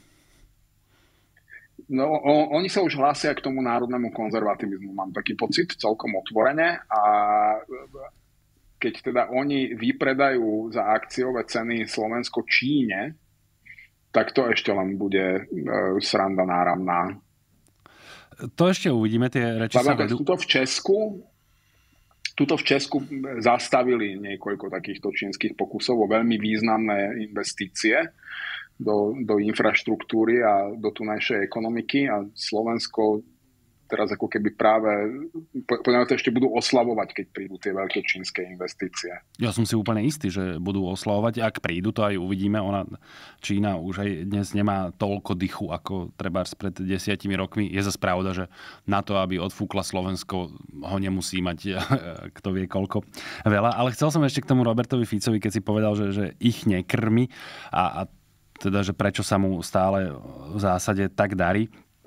no, o, oni sa už hlásia k tomu národnému konzervativizmu, mám taký pocit, celkom otvorene. A keď teda oni vypredajú za akciové ceny Slovensko Číne, tak to ešte len bude e, sranda náramná. To ešte uvidíme, tie reči sa vedú. Tuto v Česku Tuto v Česku zastavili niekoľko takýchto čínskych pokusov o veľmi významné investície do, do infraštruktúry a do tunajšej ekonomiky a Slovensko teraz ako keby práve, podľa to ešte budú oslavovať, keď prídu tie veľké čínske investície. Ja som si úplne istý, že budú oslavovať. Ak prídu, to aj uvidíme. Ona, Čína už aj dnes nemá toľko dychu, ako trebárs pred desiatimi rokmi. Je zase pravda, že na to, aby odfúkla Slovensko, ho nemusí mať kto vie koľko veľa. Ale chcel som ešte k tomu Robertovi Ficovi, keď si povedal, že, že ich nekrmi a, a teda, že prečo sa mu stále v zásade tak darí.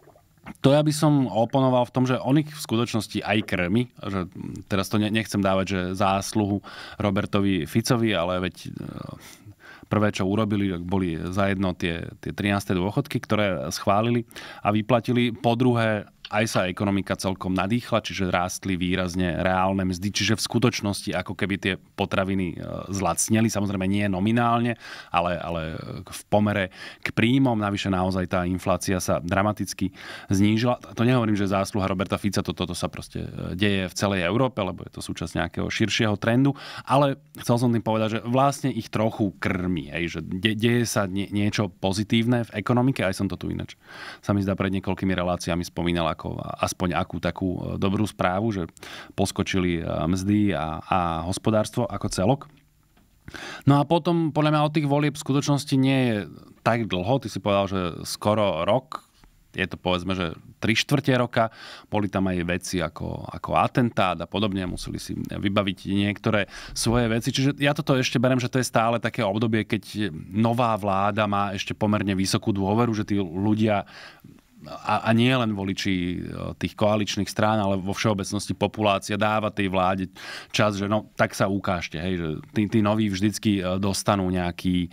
To ja by som oponoval v tom, že on ich v skutočnosti aj krmi, že teraz to nechcem dávať, že zásluhu Robertovi Ficovi, ale veď prvé, čo urobili, boli zajedno tie, tie trináste dôchodky, ktoré schválili a vyplatili. Po druhé, aj sa ekonomika celkom nadýchla, čiže rástli výrazne reálne mzdy, čiže v skutočnosti ako keby tie potraviny zlacneli, samozrejme nie nominálne, ale, ale v pomere k príjmom. Navyše naozaj tá inflácia sa dramaticky znížila. To nehovorím, že zásluha Roberta Fica, toto to, to sa proste deje v celej Európe, lebo je to súčasť nejakého širšieho trendu, ale chcel som tým povedať, že vlastne ich trochu krmi, hej, že de, deje sa nie, niečo pozitívne v ekonomike, aj som to tu ináč sa mi zdá pred niekoľkými reláciami spomínal ako aspoň akú takú dobrú správu, že poskočili mzdy a, a hospodárstvo ako celok. No a potom, podľa mňa, od tých volieb v skutočnosti nie je tak dlho. Ty si povedal, že skoro rok. Je to povedzme, že tri štvrte roka. Boli tam aj veci ako, ako atentát a podobne. Museli si vybaviť niektoré svoje veci. Čiže ja toto ešte beriem, že to je stále také obdobie, keď nová vláda má ešte pomerne vysokú dôveru, že tí ľudia A, a nie len voliči tých koaličných strán, ale vo všeobecnosti populácia dáva tej vláde čas, že no, tak sa ukážte, hej, že tí, tí noví vždycky dostanú nejaký,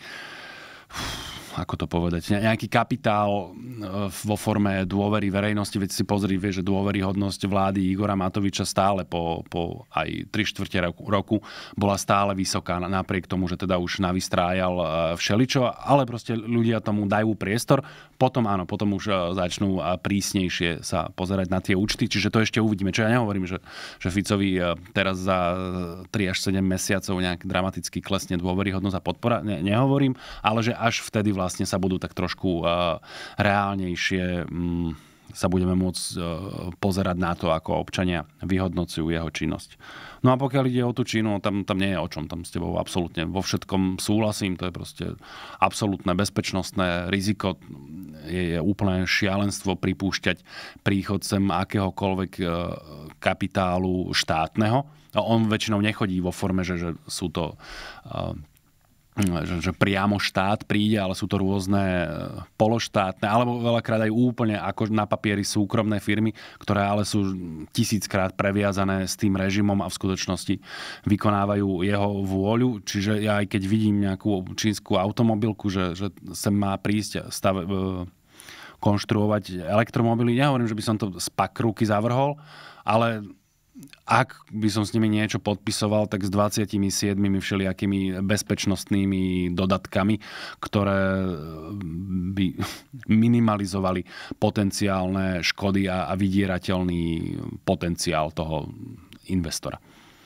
ako to povedať, nejaký kapitál vo forme dôvery verejnosti. Veď si pozri, vieš, že dôveryhodnosť vlády Igora Matoviča stále po, po aj tri štvrte roku, roku bola stále vysoká, napriek tomu, že teda už navystrájal všeličo, ale proste ľudia tomu dajú priestor. Potom áno, potom už začnú prísnejšie sa pozerať na tie účty, čiže to ešte uvidíme. Čo ja nehovorím, že, že Ficovi teraz za tri až sedem mesiacov nejak dramaticky klesne dôveryhodnosť a podpora, ne, nehovorím, ale že až vtedy vlastne sa budú tak trošku reálnejšie um, sa budeme môcť uh, pozerať na to, ako občania vyhodnocujú jeho činnosť. No a pokiaľ ide o tú Čínu, tam, tam nie je o čom. Tam s tebou absolútne vo všetkom súhlasím. To je proste absolútne bezpečnostné riziko. Je, je úplné šialenstvo pripúšťať príchod sem akéhokoľvek uh, kapitálu štátneho. On väčšinou nechodí vo forme, že, že sú to uh, Že, že priamo štát príde, ale sú to rôzne pološtátne, alebo veľakrát aj úplne ako na papieri súkromné firmy, ktoré ale sú tisíckrát previazané s tým režimom a v skutočnosti vykonávajú jeho vôľu. Čiže ja aj keď vidím nejakú čínsku automobilku, že, že sem má prísť stav, konštruovať elektromobily, nehovorím, že by som to z pakruky zavrhol, ale ak by som s nimi niečo podpisoval, tak s dvadsiatimi siedmimi všelijakými bezpečnostnými dodatkami, ktoré by minimalizovali potenciálne škody a, a vydierateľný potenciál toho investora.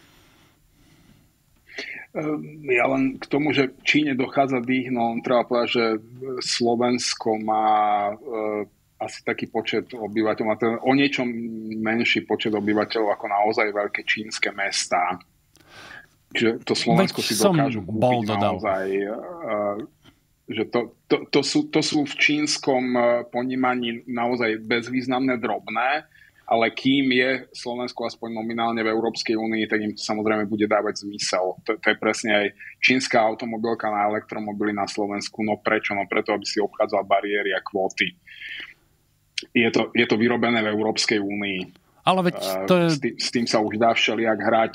Ja len k tomu, že Číne dochádza dých, no treba povedať, že Slovensko má asi taký počet obyvateľov, má ten o niečom menší počet obyvateľov ako naozaj veľké čínske mestá. Čiže to Slovensko si dokážu kúpiť naozaj, že to, to, to, sú, to sú v čínskom ponímaní naozaj bezvýznamné drobné, ale kým je Slovensko aspoň nominálne v Európskej únii, tak im to samozrejme bude dávať zmysel. To, to je presne aj čínska automobilka na elektromobily na Slovensku. No prečo? No preto, aby si obchádzal bariéry a kvóty. Je to, je to vyrobené v Európskej únii. Ale veď to je... S tým, s tým sa už dá všelijak hrať.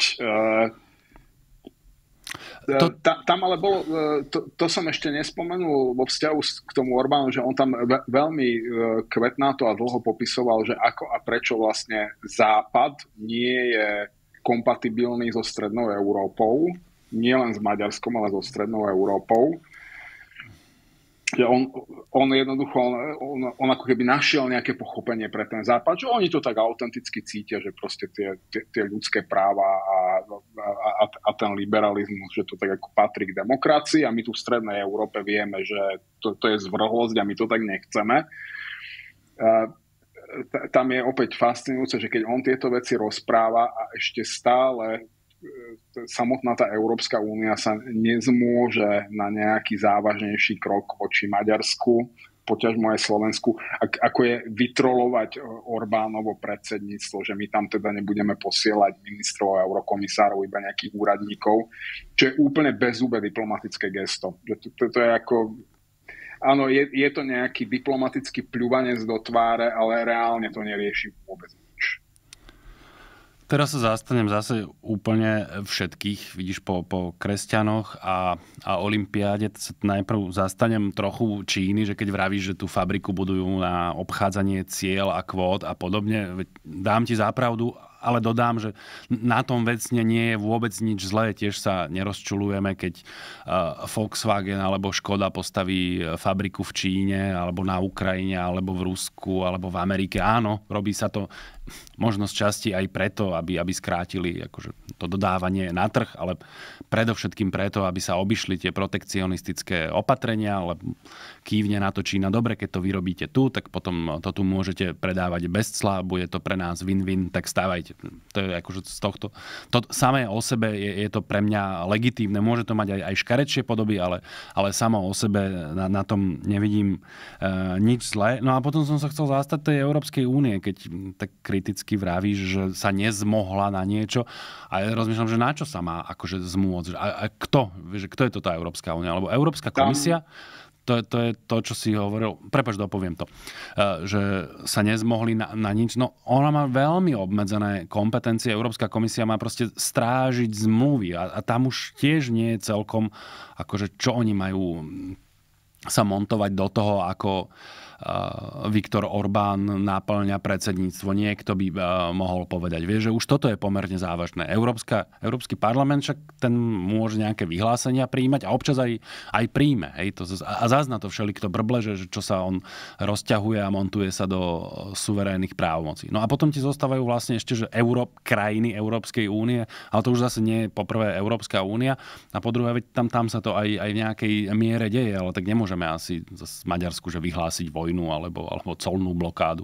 To... Ta, tam ale bolo, to, to som ešte nespomenul vo vzťahu k tomu Orbánu, že on tam veľmi kvetnáto a dlho popisoval, že ako a prečo vlastne Západ nie je kompatibilný so Strednou Európou, nie len s Maďarskom, ale so Strednou Európou. Že on, on jednoducho, on, on, on ako keby našiel nejaké pochopenie pre ten Západ, že oni to tak autenticky cítia, že proste tie, tie, tie ľudské práva a, a, a ten liberalizmus, že to tak ako patrí k demokracii a my tu v Strednej Európe vieme, že to, to je zvrhlosť a my to tak nechceme. Tam je opäť fascinujúce, že keď on tieto veci rozpráva a ešte stále samotná tá Európska únia sa nezmôže na nejaký závažnejší krok voči Maďarsku, poťažmo aj Slovensku, ako je vytrolovať Orbánovo predsedníctvo, že my tam teda nebudeme posielať ministrov a eurokomisárov, iba nejakých úradníkov, čo je úplne bezúbe diplomatické gesto. To, to, to je ako... áno, je, je to nejaký diplomatický pľúvanec do tváre, ale reálne to nerieši vôbec nič. Teraz sa zastanem zase úplne všetkých, vidíš, po, po kresťanoch a, a olympiáde. Sa najprv zastanem trochu Číny, že keď vravíš, že tú fabriku budujú na obchádzanie cieľ a kvót a podobne, dám ti zápravdu, ale dodám, že na tom vecne nie je vôbec nič zlé. Tiež sa nerozčulujeme, keď Volkswagen alebo Škoda postaví fabriku v Číne, alebo na Ukrajine, alebo v Rusku, alebo v Amerike. Áno, robí sa to možno z časti aj preto, aby, aby skrátili akože, to dodávanie na trh, ale predovšetkým preto, aby sa obišli tie protekcionistické opatrenia, ale kývne na to Čína. Dobre, keď to vyrobíte tu, tak potom to tu môžete predávať bez cla, bude to pre nás win-win, tak stávajte. To je akože z tohto. To samé o sebe je, je to pre mňa legitívne. Môže to mať aj, aj škarečšie podoby, ale, ale samo o sebe na, na tom nevidím e, nič zlé. No a potom som sa chcel zastať tej Európskej únie, keď tak kriticky vravíš, že sa nezmohla na niečo. A ja rozmýšľam, že na čo sa má akože zmôcť. A, a kto? Že kto je to tá Európska únia? Lebo Európska komisia... To, to je to, čo si hovoril, prepáč, dopoviem to, že sa nezmohli na, na nič. No, ona má veľmi obmedzené kompetencie. Európska komisia má proste strážiť zmluvy a, a tam už tiež nie je celkom, akože čo oni majú sa montovať do toho, ako Viktor Orbán náplňa predsedníctvo. Niekto by mohol povedať. Vieš, že už toto je pomerne závažné. Európska, Európsky parlament však ten môže nejaké vyhlásenia prijímať a občas aj, aj príjme. Hej? To, a zás na to všelikto brble, že, že čo sa on rozťahuje a montuje sa do suverénnych právomocí. No a potom ti zostávajú vlastne ešte, že Euró- krajiny Európskej únie, ale to už zase nie je poprvé Európska únia a po druhé, tam, tam sa to aj, aj v nejakej miere deje, ale tak nemôžeme asi z Maďarsku, že vyhlásiť vojnu alebo, alebo colnú blokádu.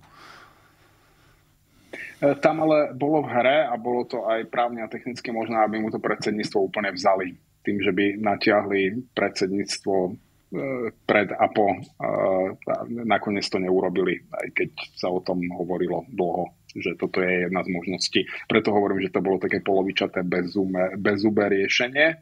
Tam ale bolo v hre a bolo to aj právne a technicky možné, aby mu to predsedníctvo úplne vzali. Tým, že by natiahli predsedníctvo pred a po. Nakoniec to neurobili, aj keď sa o tom hovorilo dlho, že toto je jedna z možností. Preto hovorím, že to bolo také polovičaté bezzubé riešenie.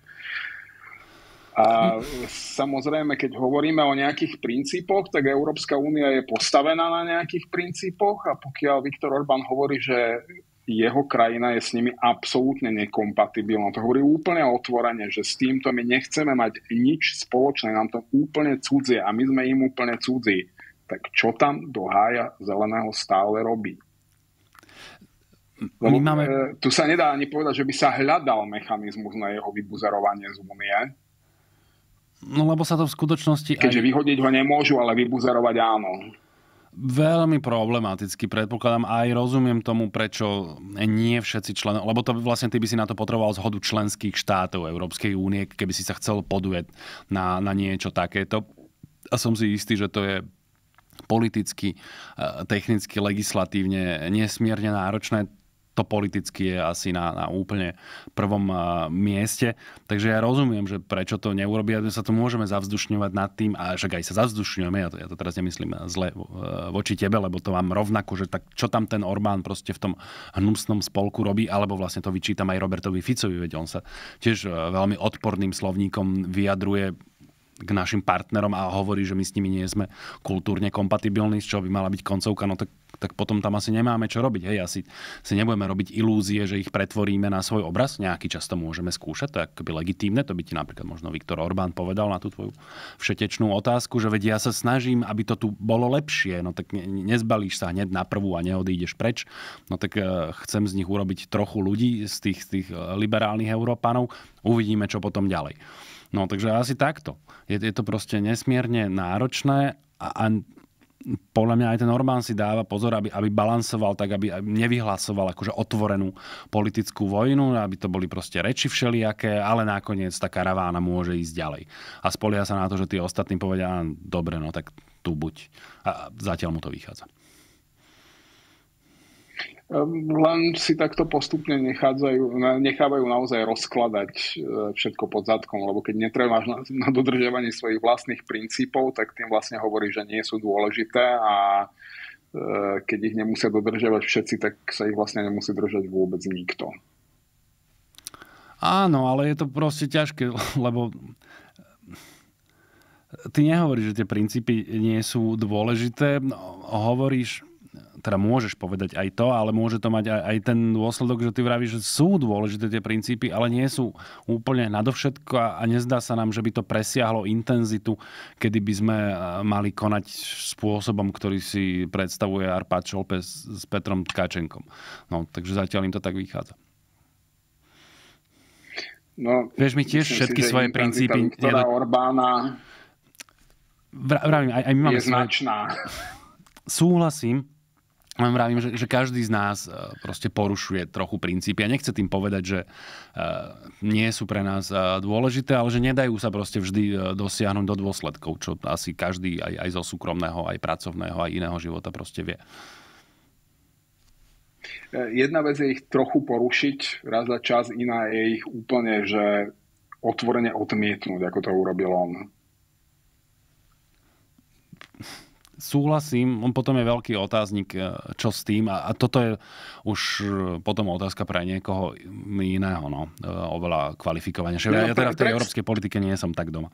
A samozrejme, keď hovoríme o nejakých princípoch, tak Európska únia je postavená na nejakých princípoch a pokiaľ Viktor Orbán hovorí, že jeho krajina je s nimi absolútne nekompatibilná, to hovorí úplne otvorene, že s týmto my nechceme mať nič spoločné, nám to úplne cudzie a my sme im úplne cudzí. Tak čo tam do hája zeleného stále robí? Lebo, my máme... Tu sa nedá ani povedať, že by sa hľadal mechanizmus na jeho vybuzerovanie z únie. No lebo sa to v skutočnosti... Keďže aj... vyhodiť ho nemôžu, ale vybuzerovať áno. Veľmi problematicky, predpokladám. Aj rozumiem tomu, prečo nie všetci členov... Lebo to vlastne ty by si na to potreboval zhodu členských štátov Európskej únie, keby si sa chcel podujať na, na niečo takéto. A som si istý, že to je politicky, technicky, legislatívne nesmierne náročné. To politicky je asi na, na úplne prvom uh, mieste. Takže ja rozumiem, že prečo to neurobia. My sa to môžeme zavzdušňovať nad tým, a však aj sa zavzdušňujeme, ja to, ja to teraz nemyslím zle uh, voči tebe, lebo to mám rovnako, že tak čo tam ten Orbán proste v tom hnusnom spolku robí, alebo vlastne to vyčítam aj Robertovi Ficovi, veď on sa tiež uh, veľmi odporným slovníkom vyjadruje k našim partnerom a hovorí, že my s nimi nie sme kultúrne kompatibilní, z čoho by mala byť koncovka, no tak, tak potom tam asi nemáme čo robiť. Hej, asi si nebudeme robiť ilúzie, že ich pretvoríme na svoj obraz. Nejaký čas to môžeme skúšať, to je akoby legitímne, to by ti napríklad možno Viktor Orbán povedal na tú tvoju všetečnú otázku, že veď ja sa snažím, aby to tu bolo lepšie, no tak nezbalíš sa hneď na prvú a neodídeš preč, no tak chcem z nich urobiť trochu ľudí, z tých, z tých liberálnych Európanov, uvidíme, čo potom ďalej. No, takže asi takto. Je, je to proste nesmierne náročné a, a podľa mňa aj ten Orbán si dáva pozor, aby, aby balansoval tak, aby, aby nevyhlasoval akože otvorenú politickú vojnu, aby to boli proste reči všelijaké, ale nakoniec tá karavána môže ísť ďalej. A spolieha sa na to, že tí ostatní povedia, dobre, no tak tu buď. A zatiaľ mu to vychádza. Len si takto postupne nechádzajú, nechávajú naozaj rozkladať všetko pod zadkom, lebo keď netrváš na, na dodržiavanie svojich vlastných princípov, tak tým vlastne hovorí, že nie sú dôležité a keď ich nemusia dodržiavať všetci, tak sa ich vlastne nemusí držať vôbec nikto. Áno, ale je to proste ťažké, lebo Ty nehovoríš, že tie princípy nie sú dôležité. Hovoríš, teda môžeš povedať aj to, ale môže to mať aj, aj ten dôsledok, že ty vravíš, že sú dôležité tie princípy, ale nie sú úplne nadovšetko a, a nezdá sa nám, že by to presiahlo intenzitu, kedy by sme mali konať spôsobom, ktorý si predstavuje Arpád Šolpe s, s Petrom Tkačenkom. No, takže zatiaľ im to tak vychádza. No, vieš, my tiež všetky si, svoje princípy... Viktora Orbána vravím, aj, aj my máme je značná. Súhlasím, len vravím, že, že každý z nás proste porušuje trochu princípy. A nechce tým povedať, že nie sú pre nás dôležité, ale že nedajú sa proste vždy dosiahnuť do dôsledkov, čo asi každý aj, aj zo súkromného, aj pracovného, aj iného života proste vie. Jedna vec je ich trochu porušiť raz za čas, iná je ich úplne, že otvorene odmietnúť, ako to urobil on. Súhlasím, on potom je veľký otáznik, čo s tým, a, a toto je už potom otázka pre niekoho iného, no, oveľa kvalifikovanejšie. Ja, ja teda v tej európskej politike nie som tak doma.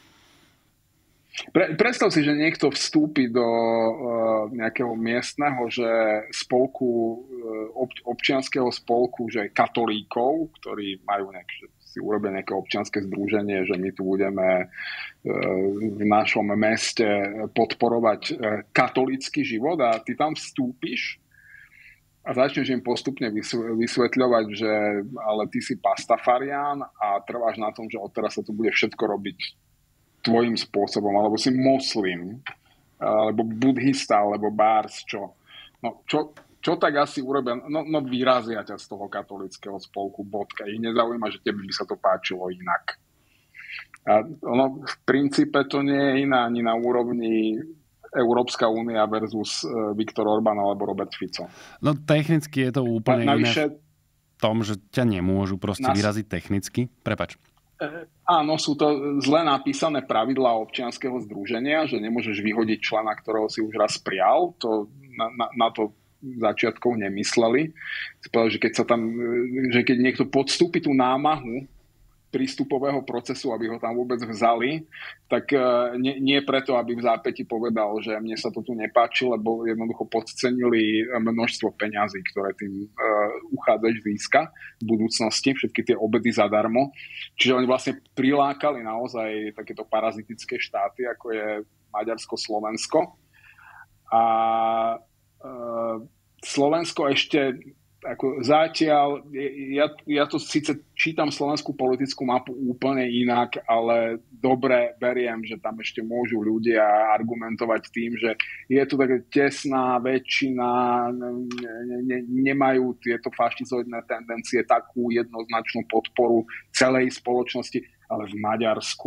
Pre, predstav si, že niekto vstúpi do uh, nejakého miestneho, že spolku, uh, ob, občianskeho spolku, že katolíkov, ktorí majú nejak, že si urobia nejaké občianske združenie, že my tu budeme uh, v našom meste podporovať uh, katolícky život, a ty tam vstúpiš a začneš im postupne vysvetľovať, že ale ty si pastafarián a trváš na tom, že odteraz sa tu bude všetko robiť tvojím spôsobom, alebo si moslim, alebo buddhista, alebo bárs, čo. No, čo, čo tak asi urobia? No, no vyrazia ťa z toho katolického spolku, bodka. Ich nezaujíma, že tebe by sa to páčilo inak. A ono, v princípe to nie je iná ani na úrovni Európska únia versus Viktor Orbán alebo Robert Fico. No technicky je to úplne navyše, iné v tom, že ťa nemôžu proste nás... vyraziť technicky. Prepač. Áno, sú to zle napísané pravidlá občianskeho združenia, že nemôžeš vyhodiť člena, ktorého si už raz prijal. To, na, na, na to začiatkov nemysleli. Povedal, že keď sa tam, že keď niekto podstúpi tú námahu prístupového procesu, aby ho tam vôbec vzali, tak nie, nie preto, aby v zápäti povedal, že mne sa to tu nepáči, lebo jednoducho podcenili množstvo peňazí, ktoré tým uh, uchádzač získa v budúcnosti, všetky tie obedy zadarmo. Čiže oni vlastne prilákali naozaj takéto parazitické štáty, ako je Maďarsko, Slovensko. A uh, Slovensko ešte ako zatiaľ, ja, ja to síce čítam slovenskú politickú mapu úplne inak, ale dobre beriem, že tam ešte môžu ľudia argumentovať tým, že je tu taká tesná väčšina, ne, ne, nemajú tieto fašizoidné tendencie takú jednoznačnú podporu celej spoločnosti, ale v Maďarsku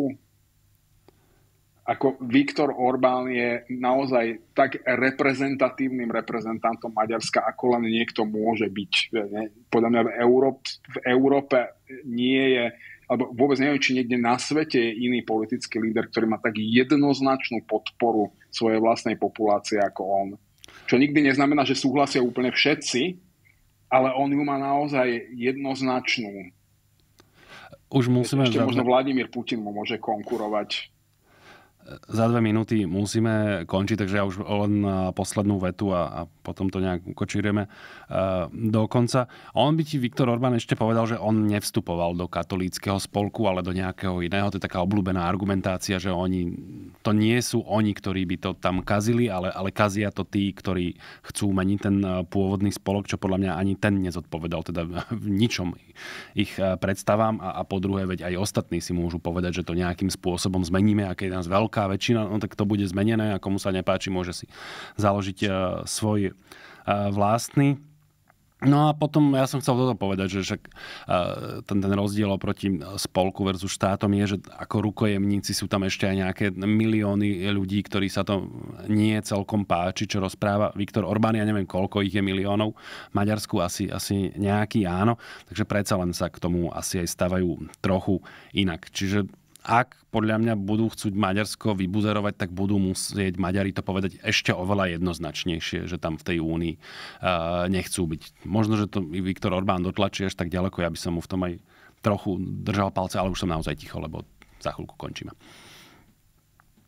ako Viktor Orbán je naozaj tak reprezentatívnym reprezentantom Maďarska, ako len niekto môže byť. Podľa mňa v Európe, v Európe nie je, alebo vôbec neviem, či niekde na svete je iný politický líder, ktorý má tak jednoznačnú podporu svojej vlastnej populácie ako on. Čo nikdy neznamená, že súhlasia úplne všetci, ale on ju má naozaj jednoznačnú. Už musíme... Ešte možno Vladimír Putin mu môže konkurovať. Za dve minúty musíme končiť, takže ja už len poslednú vetu a, a potom to nejak ukočírujeme uh, do konca. On by ti, Viktor Orbán, ešte povedal, že on nevstupoval do katolíckeho spolku, ale do nejakého iného. To je taká obľúbená argumentácia, že oni, to nie sú oni, ktorí by to tam kazili, ale, ale kazia to tí, ktorí chcú meniť ten pôvodný spolok, čo podľa mňa ani ten nezodpovedal teda v ničom ich predstavám. A, a po druhé, veď aj ostatní si môžu povedať, že to nejakým spôsobom zmeníme, aké je nás veľká väčšina, no tak to bude zmenené a komu sa nepáči, môže si založiť uh, svoj uh, vlastný. No a potom ja som chcel toto povedať, že však uh, ten, ten rozdiel oproti spolku versus štátom je, že ako rukojemníci sú tam ešte aj nejaké milióny ľudí, ktorí sa to nie celkom páči, čo rozpráva Viktor Orbán. Ja neviem, koľko ich je miliónov. V Maďarsku asi, asi nejaký áno. Takže predsa len sa k tomu asi aj stavajú trochu inak. Čiže ak podľa mňa budú chcúť Maďarsko vybuzerovať, tak budú musieť Maďari to povedať ešte oveľa jednoznačnejšie, že tam v tej únii uh, nechcú byť. Možno, že to Viktor Orbán dotlačí až tak ďaleko, ja by som mu v tom aj trochu držal palce, ale už som naozaj ticho, lebo za chvíľku končíme.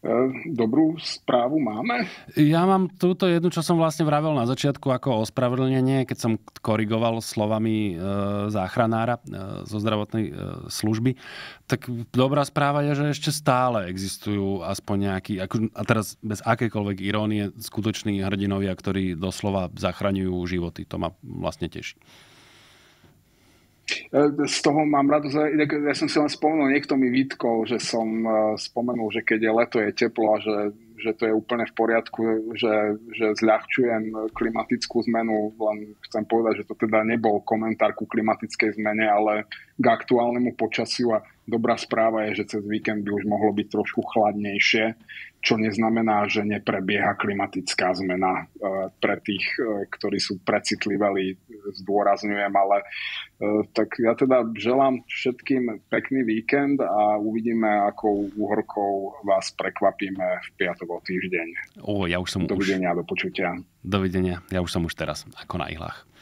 Dobrú správu máme? Ja mám túto jednu, čo som vlastne vravel na začiatku ako ospravedlnenie, keď som korigoval slovami e, záchranára e, zo zdravotnej e, služby. Tak dobrá správa je, že ešte stále existujú aspoň nejakí, ako, a teraz bez akékoľvek irónie, skutoční hrdinovia, ktorí doslova zachraňujú životy. To ma vlastne teší. Z toho mám radosť. Ja som si len spomenul, niekto mi vytkol, že som spomenul, že keď je leto, je teplo a že, že to je úplne v poriadku, že, že zľahčujem klimatickú zmenu. Len chcem povedať, že to teda nebol komentár ku klimatickej zmene, ale k aktuálnemu počasiu. A dobrá správa je, že cez víkend by už mohlo byť trošku chladnejšie, čo neznamená, že neprebieha klimatická zmena. Pre tých, ktorí sú precitliveli, zdôrazňujem, ale tak ja teda želám všetkým pekný víkend a uvidíme, akou úhorkou vás prekvapíme v piatok o týždeň. O, ja už som Dovidenia, už... do počutia. Dovidenia, ja už som už teraz ako na ihlách.